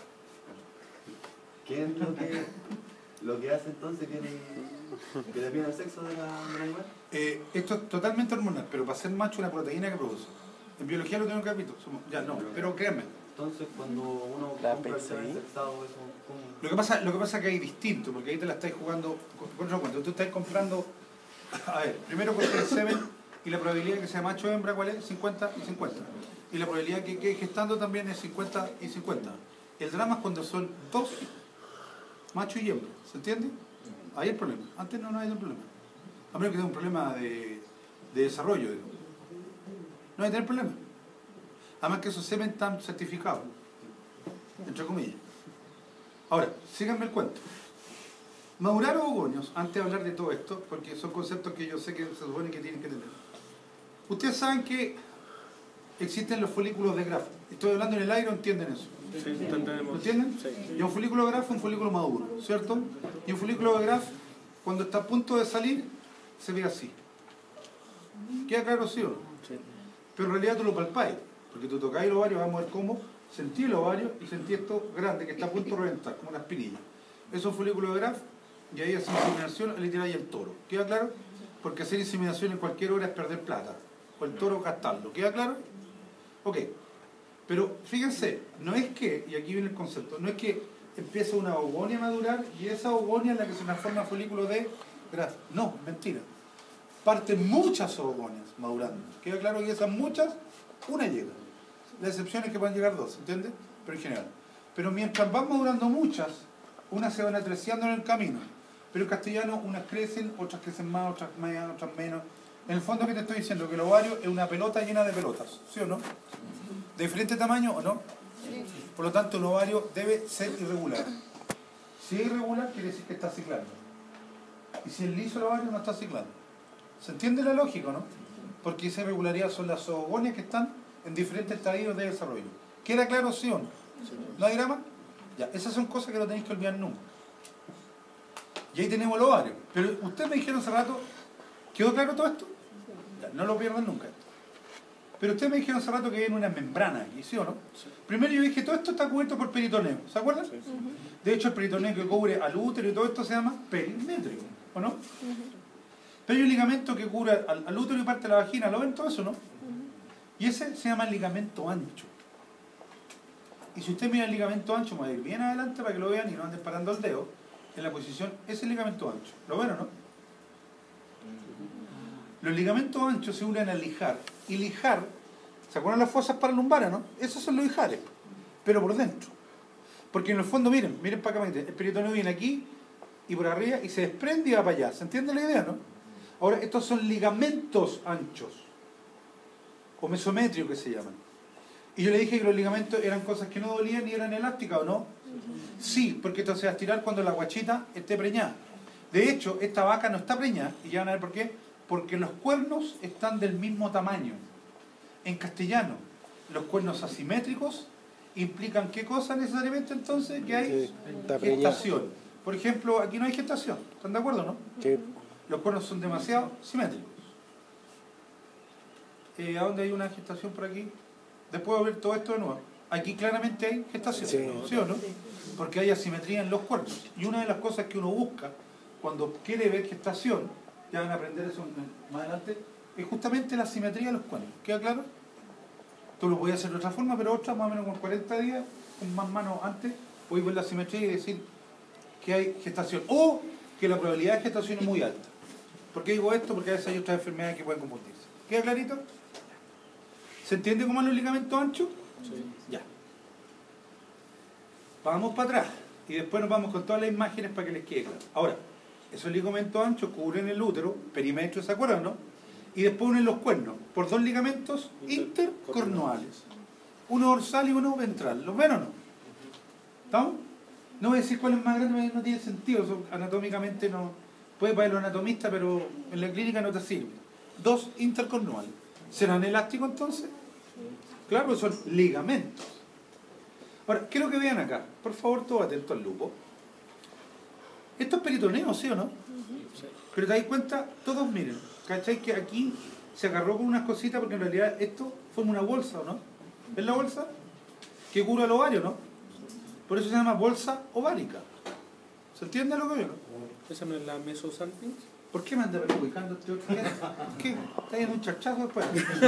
¿qué es lo que, lo que hace entonces que, le, que determina el sexo de la, de la mujer? Eh, esto es totalmente hormonal, pero para ser macho una proteína que produce. En biología lo tengo que capítulo, somos, ya no, pero créanme. Entonces, cuando uno La compra el P C I. semen sexado, eso, ¿cómo? Lo que pasa, lo que pasa es que hay distinto, porque ahí te la estáis jugando, con otro cuento, tú estás comprando, a ver, primero con el semen y la probabilidad de que sea macho o hembra, ¿cuál es? cincuenta y cincuenta. Y la probabilidad que quede gestando también es cincuenta y cincuenta. El drama es cuando son dos, macho y hembra, ¿se entiende? Ahí hay el problema, antes no, no hay el problema. A menos que tenga un problema de, de desarrollo, digo. No hay que tener problema. Además que esos semen están certificados, entre comillas. Ahora, síganme el cuento. Madurar ovogonios, antes de hablar de todo esto, porque son conceptos que yo sé que se supone que tienen que tener. Ustedes saben que existen los folículos de Graf. Estoy hablando en el aire, ¿entienden eso? Sí, entendemos. ¿Lo entienden? Sí. Y un folículo de Graf es un folículo maduro, ¿cierto? Y un folículo de Graf, cuando está a punto de salir, se ve así. ¿Queda claro, sí o no? Sí. Pero en realidad tú lo palpáis, porque tú tocáis el ovario, vamos a ver cómo, sentí el ovario y sentí esto grande que está a punto de reventar, como una espinilla. Eso es un folículo de Graf, y ahí hace inseminación, le tiráis el toro. ¿Queda claro? Porque hacer inseminación en cualquier hora es perder plata, o el toro gastarlo. ¿Queda claro? Ok. Pero fíjense, no es que, y aquí viene el concepto, no es que empieza una ovonia a madurar y esa ovonia es la que se transforma en folículo de Graf. No, mentira. Parten muchas ovogonias madurando. ¿Queda claro que esas muchas? Una llega. La excepción es que pueden llegar dos, ¿entiendes? Pero en general. Pero mientras van madurando muchas, unas se van atreciando en el camino. Pero en castellano unas crecen, otras crecen más, otras más, otras menos. En el fondo, ¿qué te estoy diciendo? Que el ovario es una pelota llena de pelotas, ¿sí o no? ¿De diferente tamaño o no? Sí. Por lo tanto, el ovario debe ser irregular. Si es irregular, quiere decir que está ciclando. Y si es liso el ovario, no está ciclando. ¿Se entiende la lógica, no? Porque esa irregularidad son las zoogonias que están en diferentes estadios de desarrollo. ¿Queda claro, sí o no? ¿No hay drama? Ya, esas son cosas que no tenéis que olvidar nunca. Y ahí tenemos el ovario. Pero ustedes me dijeron hace rato, ¿quedó claro todo esto? Ya, no lo pierdan nunca. Pero ustedes me dijeron hace rato que hay una membrana aquí, ¿sí o no? Sí. Primero yo dije, todo esto está cubierto por peritoneo, ¿se acuerdan? Sí, sí. De hecho, el peritoneo que cubre al útero y todo esto se llama perimetrio, ¿o no? Uh-huh. Pero hay un ligamento que cubre al, al útero y parte de la vagina, ¿lo ven todo eso, no? Uh-huh. Y ese se llama ligamento ancho. Y si usted mira el ligamento ancho, me voy a ir bien adelante para que lo vean y no anden parando el dedo, en la posición, ese es el ligamento ancho. ¿Lo ven o no? Uh-huh. Los ligamentos anchos se unen al lijar. Y lijar, ¿se acuerdan las fosas paralumbares, no? Esos son los lijares, pero por dentro. Porque en el fondo, miren, miren para acá, el peritoneo viene aquí y por arriba y se desprende y va para allá. ¿Se entiende la idea, no? Ahora, estos son ligamentos anchos, o mesometrios que se llaman. Y yo le dije que los ligamentos eran cosas que no dolían y eran elásticas, ¿o no? Sí, porque esto se va a estirar cuando la guachita esté preñada. De hecho, esta vaca no está preñada, y ya van a ver por qué. Porque los cuernos están del mismo tamaño. En castellano, los cuernos asimétricos implican ¿qué cosa necesariamente entonces? Que hay gestación. Por ejemplo, aquí no hay gestación. ¿Están de acuerdo, no? Sí. Los cuernos son demasiado simétricos. Eh, ¿A dónde hay una gestación por aquí? Después de ver todo esto de nuevo. Aquí claramente hay gestación. Sí. ¿Sí o no? Porque hay asimetría en los cuernos. Y una de las cosas que uno busca cuando quiere ver gestación, ya van a aprender eso más adelante, es justamente la simetría de los cuernos. ¿Queda claro? Tú lo podías hacer de otra forma, pero otra, más o menos con cuarenta días, con más manos antes, podéis ver la simetría y decir que hay gestación. O que la probabilidad de gestación es muy alta. ¿Por qué digo esto? Porque a veces hay otras enfermedades que pueden confundirse. ¿Queda clarito? ¿Se entiende cómo es los ligamentos anchos? Sí. Ya. Vamos para atrás. Y después nos vamos con todas las imágenes para que les quede claro. Ahora, esos ligamentos anchos cubren el útero, perímetro, ¿se acuerdan, no? Y después unen los cuernos por dos ligamentos intercornuales. Uno dorsal y uno ventral. ¿Los ven o no? ¿Estamos? No voy a decir cuál es más grande, no tiene sentido. Eso anatómicamente no... Puede para el anatomista, pero en la clínica no te sirve. Dos intercornuales. ¿Serán elásticos entonces? Claro, son ligamentos. Ahora, quiero que vean acá. Por favor, todos atentos al lupo. Esto es peritoneo, ¿sí o no? Sí. Pero te das cuenta, todos miren, ¿cachai? Que aquí se agarró con unas cositas porque en realidad esto forma una bolsa, ¿o no? ¿Es la bolsa? Que cubre el ovario, ¿no? Por eso se llama bolsa ovárica. ¿Se entiende lo que yo? ¿Esa no es la mesosalpinx? ¿Por qué me anda ubicando este otro? ¿Qué? ¿Está en un chachazo después?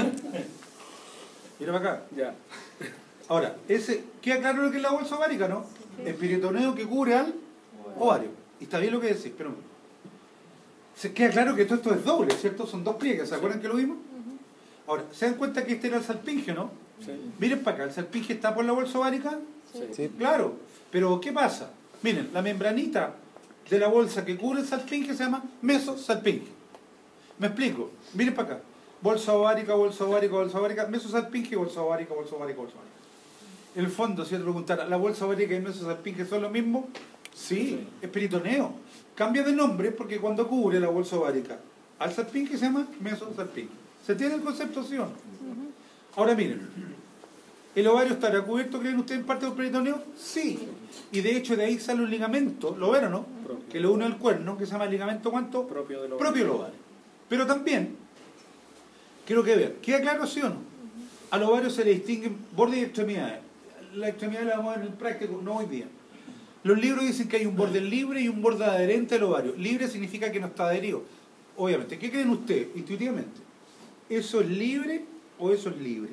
Mira para acá. Ya. Ahora, ese, ¿queda claro lo que es la bolsa ovárica, no? Sí. El peritoneo que cubre al ovario. Y está bien lo que decís, pero se queda claro que todo esto es doble, ¿cierto? Son dos pliegues, ¿se acuerdan que lo vimos? Uh-huh. Ahora, ¿se dan cuenta que este era el salpinge, no? Sí. Miren para acá, ¿el salpinge está por la bolsa ovárica? Sí. Sí. Claro, pero ¿qué pasa? Miren, la membranita de la bolsa que cubre el salpinge se llama mesosalpinge. ¿Me explico? Miren para acá. Bolsa ovárica, bolsa ovárica, bolsa ovárica, mesosalpinge, bolsa ovárica, bolsa ovárica, bolsa ovárica. En el fondo, si yo te preguntara, ¿la bolsa ovárica y el mesosalpinge son lo mismo? Sí, sí, es peritoneo. Cambia de nombre porque cuando cubre la bolsa ovárica al salpinge se llama mesosalpinge. ¿Se entiende el concepto, sí o no? Uh-huh. Ahora miren, ¿el ovario estará cubierto, creen ustedes, en parte del peritoneo? Sí. Y de hecho de ahí sale un ligamento, ¿lo ven o no? Propio. Que lo une al cuerno, que se llama el ligamento ¿cuánto? Propio del ovario. Propio del ovario. Pero también, quiero que vean, ¿queda claro, sí o no? Uh-huh. Al ovario se le distinguen bordes y extremidades. La extremidad la vamos a ver en el práctico, no hoy día. Los libros dicen que hay un borde libre y un borde adherente al ovario. Libre significa que no está adherido. Obviamente, ¿qué creen ustedes intuitivamente? ¿Eso es libre o eso es libre?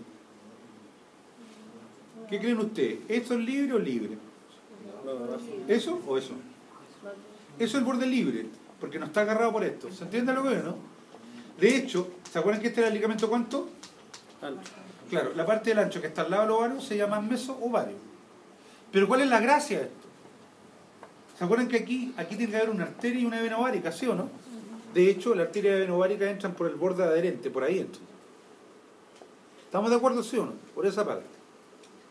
¿Qué creen ustedes? ¿Eso es libre o libre? ¿Eso o eso? Eso es el borde libre, porque no está agarrado por esto. ¿Se entiende lo que es, no? De hecho, ¿se acuerdan que este era el ligamento cuánto? Ancho. Claro, la parte del ancho que está al lado del ovario se llama meso-ovario. Pero ¿cuál es la gracia de esto? ¿Se acuerdan que aquí, aquí tiene que haber una arteria y una vena ovárica, sí o no? De hecho, la arteria y la vena ovárica entran por el borde adherente, por ahí entran. ¿Estamos de acuerdo, sí o no? Por esa parte.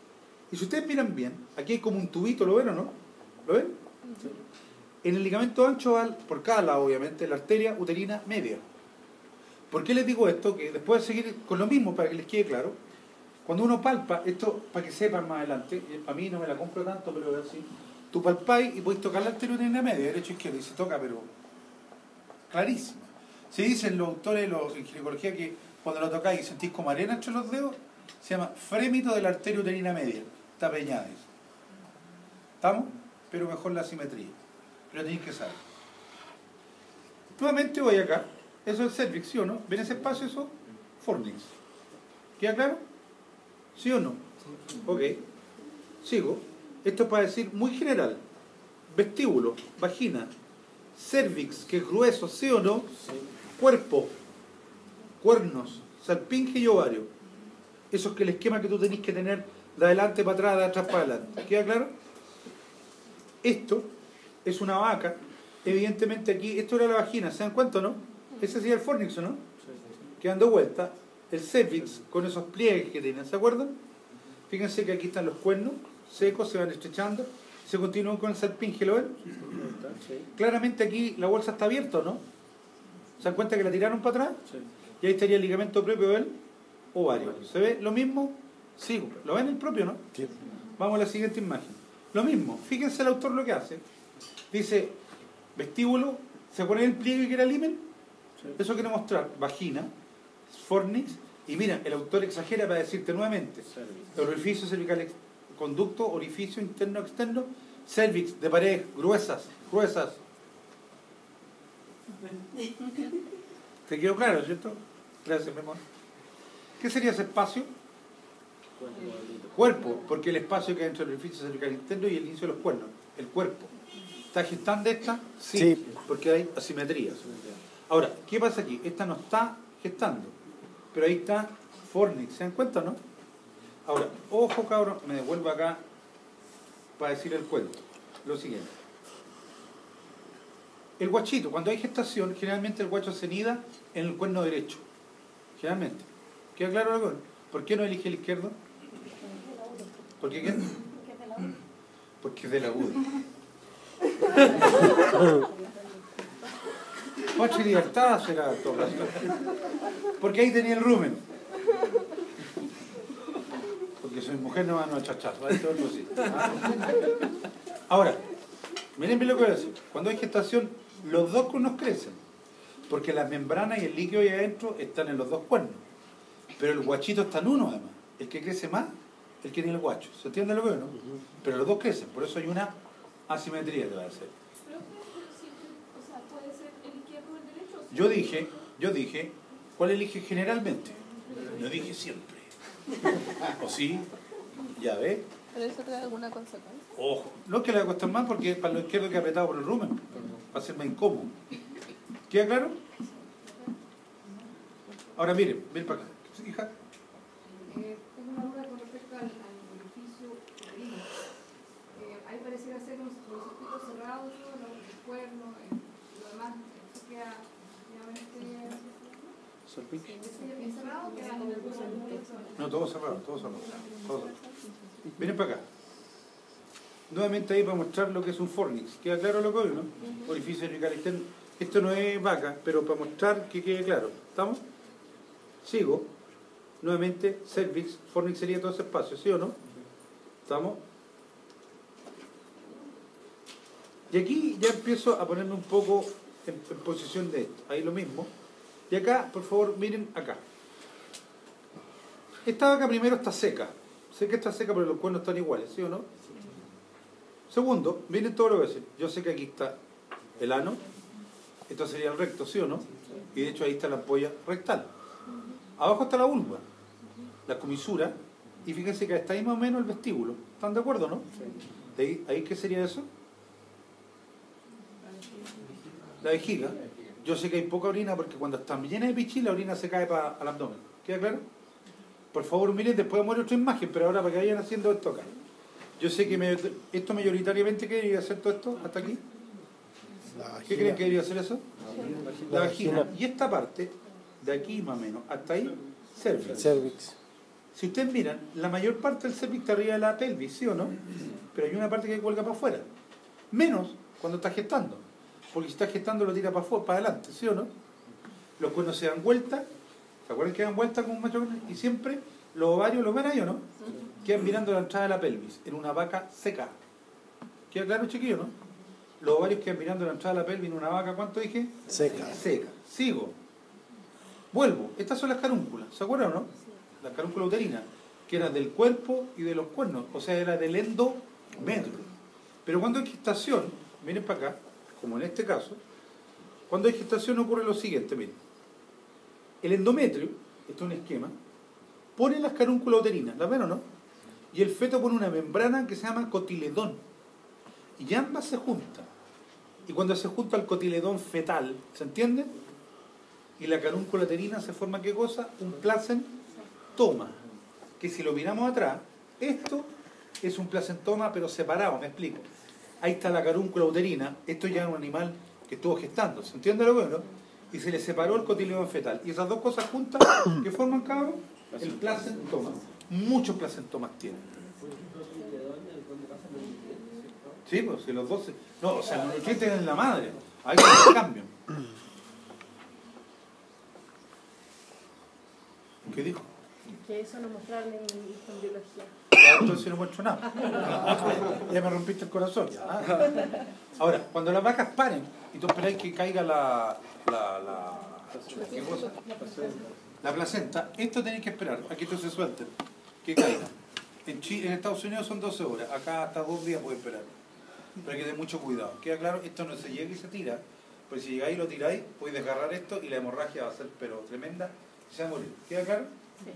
Y si ustedes miran bien, aquí hay como un tubito, ¿lo ven o no? ¿Lo ven? En el ligamento ancho va por cada lado, obviamente, la arteria uterina media. ¿Por qué les digo esto? Que después de seguir con lo mismo, para que les quede claro, cuando uno palpa, esto para que sepan más adelante, a mí no me la compro tanto, pero así, tú palpáis y podéis tocar la arteria uterina media, derecho e izquierdo, y se toca, pero clarísimo. Se dicen los autores los, en ginecología que cuando lo tocáis y sentís como arena entre los dedos, se llama frémito de la arteria uterina media. Está peñada eso. ¿Estamos? Pero mejor la simetría. Pero tenéis que saber. Nuevamente voy acá. Eso es el cervix, ¿sí o no? ¿Ven ese espacio? Eso, fornix. ¿Queda claro? ¿Sí o no? Ok. Sigo. Esto es para decir muy general. Vestíbulo, vagina, cervix, que es grueso, ¿sí o no? Cuerpo, cuernos, salpinge y ovario. Eso es que el esquema que tú tenés que tener de adelante para atrás, de atrás para adelante. ¿Queda claro? Esto es una vaca. Evidentemente aquí, esto era la vagina, ¿se dan cuenta o no? Ese sería el fornix, ¿o no? Que dando vuelta, el cervix con esos pliegues que tienen, ¿se acuerdan? Fíjense que aquí están los cuernos secos, se van estrechando, se continúan con el salpinge, ¿lo ven? Claramente aquí la bolsa está abierta, ¿no? ¿Se dan cuenta que la tiraron para atrás? Y ahí estaría el ligamento propio del ovario. ¿Se ve lo mismo? Sí, ¿lo ven el propio, no? Sí. Vamos a la siguiente imagen. Lo mismo, fíjense el autor lo que hace. Dice, vestíbulo, ¿se acuerdan del pliegue que era el himen? Sí. Eso quiere mostrar, vagina, fornix, y mira, el autor exagera para decirte nuevamente, el orificio cervical, conducto, orificio interno, externo, cervix, de paredes gruesas, gruesas. ¿Te quedó claro, cierto? Gracias, mi amor. ¿Qué sería ese espacio? Cuerpo, porque el espacio que hay entre el orificio cervical interno y el inicio de los cuernos, el cuerpo. ¿Está gestando esta? Sí, sí, porque hay asimetría. Ahora, ¿qué pasa aquí? Esta no está gestando, pero ahí está fornix, ¿se dan cuenta, no? Ahora, ojo cabrón, me devuelvo acá para decir el cuento. Lo siguiente. El guachito, cuando hay gestación, generalmente el guacho se nida en el cuerno derecho. Generalmente. ¿Queda claro algo? ¿Por qué no elige el izquierdo? ¿Por qué qué? Porque es del agudo. Guacho y libertad será todo caso. Porque ahí tenía el rumen. Porque soy mujer no van a chachar. Ahora, miren bien lo que voy a decir. Cuando hay gestación, los dos cuernos crecen. Porque las membranas y el líquido ahí adentro están en los dos cuernos. Pero el guachito está en uno además. El que crece más, el que tiene el guacho. ¿Se entiende lo que veo, no? Pero los dos crecen. Por eso hay una asimetría, te va a hacer. Yo dije, yo dije, ¿cuál elige generalmente? No dije siempre. ¿O sí? ¿Ya ve? ¿Pero eso trae alguna consecuencia? Ojo, no es que le va a costar más porque para lo izquierdo queda apretado por el rumen. Va a ser más incómodo. ¿Queda claro? Ahora miren, miren para acá. Hija. Eh, tengo una duda con respecto al, al orificio uterino. Eh, ahí pareciera ser un, un circuito cerrado, ¿no? El cuerno, eh, lo demás, eso queda realmente cerrado, queda en el cuerno. No, todo cerrado, todo cerrado. Todo cerrado. Miren para acá. Nuevamente ahí para mostrar lo que es un fornix. ¿Queda claro lo que es, no? Orificio cervical externo. Esto no es vaca, pero para mostrar que quede claro. ¿Estamos? Sigo. Nuevamente, cervix, fornix sería todo ese espacio, ¿sí o no? ¿Estamos? Y aquí ya empiezo a ponerme un poco en, en posición de esto. Ahí lo mismo. Y acá, por favor, miren acá. Esta vaca primero está seca. Sé que está seca, pero los cuernos están iguales, ¿sí o no? Segundo, miren todo lo que voy a decir. Yo sé que aquí está el ano. Esto sería el recto, ¿sí o no? Y de hecho ahí está la ampolla rectal. Abajo está la vulva, la comisura, y fíjense que está ahí más o menos el vestíbulo. ¿Están de acuerdo, no? ¿De ahí, ahí qué sería eso? La vejiga. Yo sé que hay poca orina porque cuando está llena de pichí la orina se cae para al abdomen. ¿Queda claro? Por favor, miren, después vamos a ver otra imagen, pero ahora para que vayan haciendo esto acá. Yo sé que me, esto mayoritariamente, ¿qué debería hacer todo esto hasta aquí? ¿Qué creen que debería hacer eso? La vagina. Y esta parte, de aquí más o menos, hasta ahí, cervix. Cervix. Si ustedes miran, la mayor parte del cervix está arriba de la pelvis, ¿sí o no? Pero hay una parte que cuelga para afuera. Menos cuando está gestando. Porque si está gestando lo tira para afuera, para adelante, ¿sí o no? Los cuernos se dan vuelta, ¿se acuerdan que dan vuelta con un macho? Y siempre los ovarios, ¿los ven ahí o no? Quedan mirando la entrada de la pelvis, en una vaca seca. ¿Queda claro, chiquillo, no? Los ovarios quedan mirando la entrada de la pelvis en una vaca, ¿cuánto dije? Seca. Seca. Sigo. Vuelvo. Estas son las carúnculas, ¿se acuerdan o no? La carúncula uterina, que era del cuerpo y de los cuernos, o sea, era del endometrio. Pero cuando hay gestación, miren para acá, como en este caso, cuando hay gestación ocurre lo siguiente, miren. El endometrio, esto es un esquema, pone las carúnculas uterinas, ¿las ven o no? Y el feto pone una membrana que se llama cotiledón. Y ambas se juntan. Y cuando se junta el cotiledón fetal, ¿se entiende? Y la carúncula uterina se forma, ¿qué cosa? Un placentoma. Que si lo miramos atrás, esto es un placentoma pero separado, me explico. Ahí está la carúncula uterina, esto ya es un animal que estuvo gestando, ¿se entiende lo bueno? Y se le separó el cotiledón fetal. Y esas dos cosas juntas, ¿qué forman, cabrón? El placentoma. Muchos placentomas tienen. Sí, pues si los dos... Se... No, o sea, los nutrientes en la madre. Ahí se cambian. ¿Qué dijo? Que eso no mostraron en, en biología. Entonces no muestro nada. Ya me rompiste el corazón. ¿Ah? Ahora, cuando las vacas paren y tú esperáis que caiga la... la, la ¿qué cosa? La placenta, esto tenéis que esperar a que esto se suelte, que caiga. En, Chile, en Estados Unidos son doce horas, acá hasta dos días puede esperar. Pero hay que tener mucho cuidado. Queda claro, esto no se llega y se tira, pues si llegáis y lo tiráis, podéis desgarrar esto y la hemorragia va a ser pero tremenda y se va a morir. ¿Queda claro? Sí.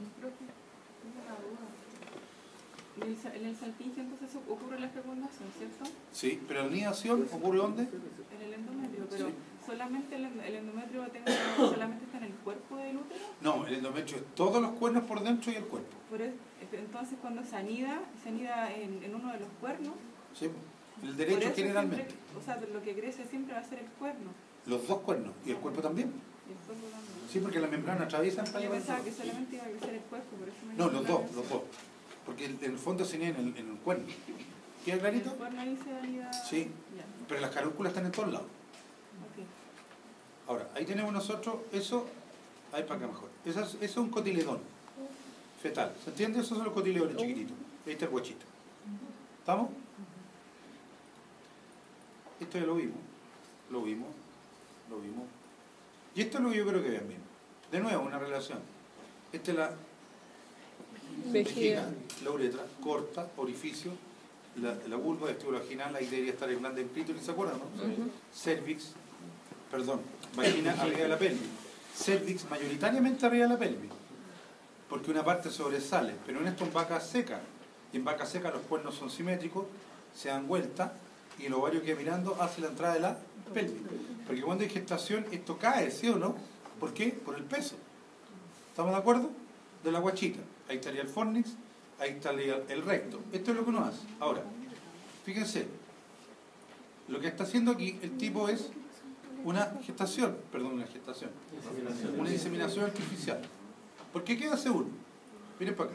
En el, en el salpinge entonces ocurre la fecundación, ¿cierto? Sí, pero la nidación ocurre ¿dónde? En el endometrio, pero Sí. solamente el, el endometrio tenga, solamente está en el cuerpo del útero. No, el endometrio es todos los cuernos por dentro y el cuerpo. Por es, entonces cuando se anida, se anida en, en uno de los cuernos. Sí, el Por derecho eso generalmente. siempre, o sea, lo que crece siempre va a ser el cuerno. Los dos cuernos y el cuerpo también. Y el cuerpo también. Sí, porque la membrana atraviesa para Yo allá pensaba adentro. que solamente iba a crecer el cuerpo, por eso me No, los dos, imaginaba los eso. dos. Porque en el fondo se anida en el, en el cuerno. ¿Queda clarito? El cuerno ahí se anida. Sí. Ya, Pero las carúnculas están en todos lados. ok. Ahora, ahí tenemos nosotros eso, ahí para acá mejor. Eso es, eso es un cotiledón fetal. ¿Se entiende? Esos son los cotiledones chiquititos. Ahí está el guachito. ¿Estamos? Esto ya lo vimos. Lo vimos. Lo vimos. Y esto es lo que yo creo que vean bien. De nuevo, una relación. Esta es la vejiga, Vejiga. la uretra, corta, orificio, la, la vulva, vestíbulo vaginal, ahí debería estar el glande en clítoris, ¿se acuerdan? No? Ujú. Cervix, perdón, vagina arriba de la pelvis. Cervix mayoritariamente arriba de la pelvis, porque una parte sobresale, pero en esto en vaca seca, y en vaca seca los cuernos son simétricos, se dan vuelta y el ovario que mirando hace la entrada de la pelvis. Porque cuando hay gestación esto cae, ¿sí o no? ¿Por qué? Por el peso. ¿Estamos de acuerdo? De la guachita. Ahí estaría el fornix, ahí estaría el recto. Esto es lo que uno hace. Ahora, fíjense, lo que está haciendo aquí el tipo es una gestación, perdón, una gestación, una inseminación artificial. ¿Por qué queda seguro? Miren para acá.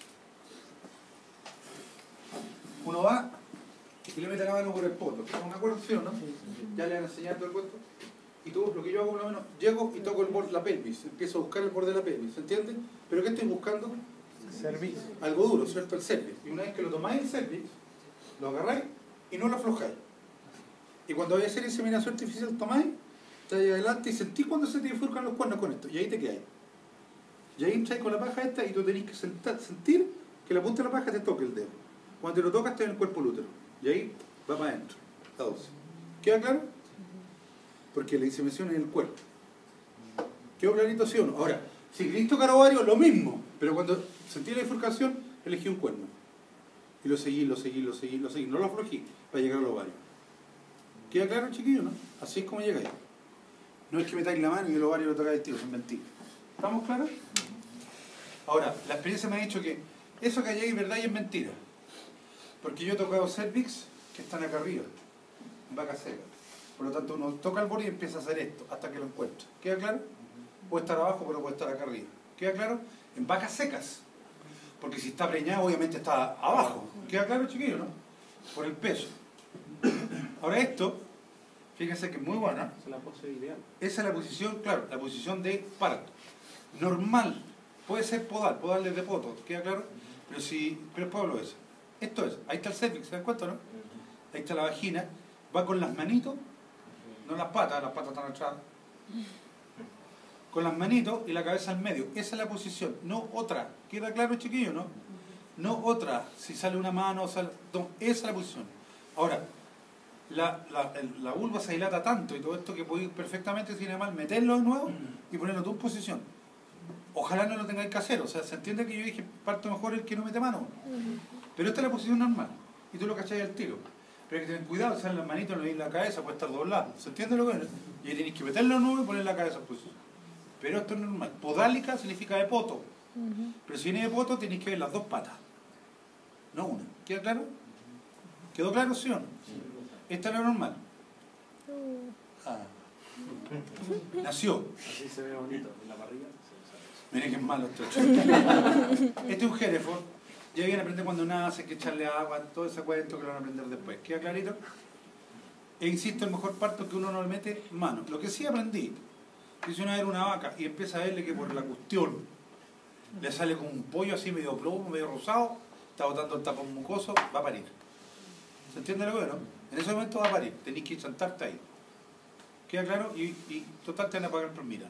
Uno va y le mete la mano por el poto. ¿Estamos de acuerdo, sí o no? Ya le han enseñado todo el cuento. Y tú, lo que yo hago por lo menos, llego y toco el borde, la pelvis, empiezo a buscar el borde de la pelvis, ¿se entiende? ¿Pero qué estoy buscando? Cervix. Algo duro, ¿cierto? El cervix. Y una vez que lo tomáis el cervix, lo agarráis y no lo aflojáis. Y cuando vaya a hacer inseminación artificial, tomáis, estáis adelante y sentís cuando se te bifurcan los cuernos con esto. Y ahí te quedáis. Y ahí entráis con la paja esta y tú tenés que sentar, sentir que la punta de la paja te toque el dedo. Cuando te lo tocas, está en el cuerpo del útero. Y ahí va para adentro. La dosis. ¿Queda claro? Porque la inseminación es en el cuerpo. ¿Quedó clarito, sí o no? Ahora, si queréis tocar ovario, lo mismo. Pero cuando sentí la bifurcación, elegí un cuerno. Y lo seguí, lo seguí, lo seguí, lo seguí. No lo aflojé para llegar al ovario. ¿Queda claro, chiquillo, no? Así es como llegáis. No es que metáis la mano y el ovario lo tocáis el tiro, son mentiras. ¿Estamos claros? Ahora, la experiencia me ha dicho que eso que hay ahí es verdad y es mentira. Porque yo he tocado cervix que están acá arriba, en vaca seca. Por lo tanto, uno toca el borde y empieza a hacer esto hasta que lo encuentra. ¿Queda claro? Puede estar abajo, pero puede estar acá arriba. ¿Queda claro? En vacas secas. Porque si está preñado, obviamente está abajo. ¿Queda claro, chiquillo, no? Por el peso. Ahora esto, fíjense que es muy buena. Esa es la pose ideal. Esa es la posición, claro, la posición de parto. Normal. Puede ser podal, podal es de poto, ¿queda claro? Pero si, pero después lo es. Esto es, ahí está el cervix, ¿se dan cuenta, no? Ahí está la vagina. Va con las manitos, no las patas, las patas están atrás. Con las manitos y la cabeza al medio. Esa es la posición, no otra. ¿Queda claro, chiquillo, no? No otra. Si sale una mano, sale... No, esa es la posición. Ahora, la, la, el- la vulva se dilata tanto y todo esto que podéis perfectamente, sin mal, meterlo de nuevo y ponerlo tú en posición. Ojalá no lo tengáis que hacer. O sea, se entiende que yo dije, parto mejor el que no mete mano. Pero esta es la posición normal. Y tú lo cacháis al tiro. Pero hay que tener cuidado, salen las manitos, no veis la cabeza, puede estar doblada. ¿Se entiende lo que es? Y ahí tenéis que meterlo de nuevo y poner la cabeza en posición. Pero esto es normal. Podálica significa de poto. Pero si viene de poto, tenéis que ver las dos patas. No una. ¿Queda claro? ¿Quedó claro, sí o no? Esta es la normal. Ah. Nació. Así se ve bonito. En la barriga se Miren que es malo esto. Este es un Hereford. Ya viene a aprender cuando nace, hay que echarle agua, todo ese cuento que lo van a aprender después. ¿Queda clarito? E insisto, el mejor parto es que uno no le mete mano. Lo que sí aprendí, que si uno era una vaca y empieza a verle que por la cuestión le sale como un pollo así medio plomo, medio rosado, está botando el tapón mucoso, va a parir. ¿Se entiende lo que es, no? En ese momento va a parir, tenéis que chantarte ahí. ¿Queda claro? Y, y total te van a pagar por mirar.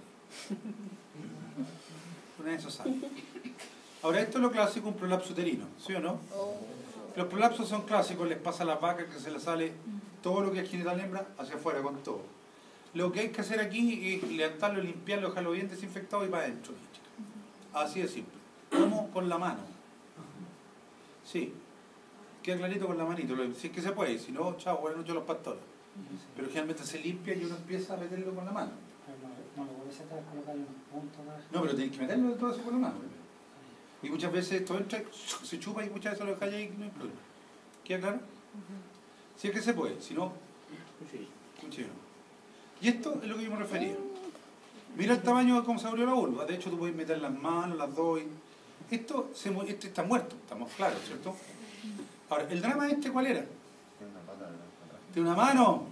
Una de esas sale. Ahora, esto es lo clásico, un prolapso uterino, ¿sí o no? Los prolapsos son clásicos, les pasa a las vacas que se les sale todo lo que es genital hembra hacia afuera con todo. Lo que hay que hacer aquí es levantarlo, limpiarlo, dejarlo bien desinfectado y para adentro. Así de simple. Como con la mano. Sí. Queda clarito con la manito, si es que se puede, si no, chao, buenas noches a los pastores. Pero generalmente se limpia y uno empieza a meterlo con la mano. No, no, puede ser colocar un punto. No, pero tenéis que meterlo de todo eso con la mano. Y muchas veces esto entra, se chupa y muchas veces lo dejáis ahí y no hay problema. ¿Queda claro? Si es que se puede, si no, cuchillo. Y esto es lo que yo me refería. Mira el tamaño de cómo se abrió la vulva. De hecho, tú puedes meter las manos, las dos. Y... Esto, se mu... este está muerto, estamos claros, ¿cierto? Ahora, ¿el drama este cuál era? ¿Tiene una mano?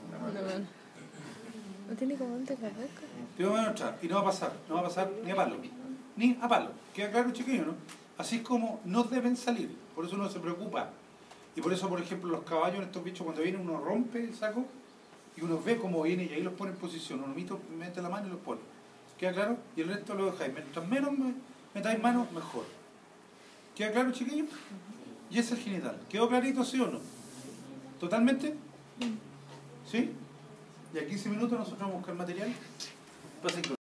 ¿No tiene como un tecabocas? Tiene una mano atrás y no va a pasar, no va a pasar ni a palo. Ni a palo. ¿Queda claro, chiquillo, no? Así es como no deben salir. Por eso uno se preocupa. Y por eso, por ejemplo, los caballos, estos bichos, cuando vienen, uno rompe el saco y uno ve cómo viene y ahí los pone en posición. Uno mito, mete la mano y los pone. ¿Queda claro? Y el resto lo dejáis. Mientras menos metáis mano, mejor. ¿Queda claro, chiquillos? Y ese es el genital. ¿Quedó clarito, sí o no? ¿Totalmente? ¿Sí? Y a quince minutos nosotros vamos a buscar material. Pasen con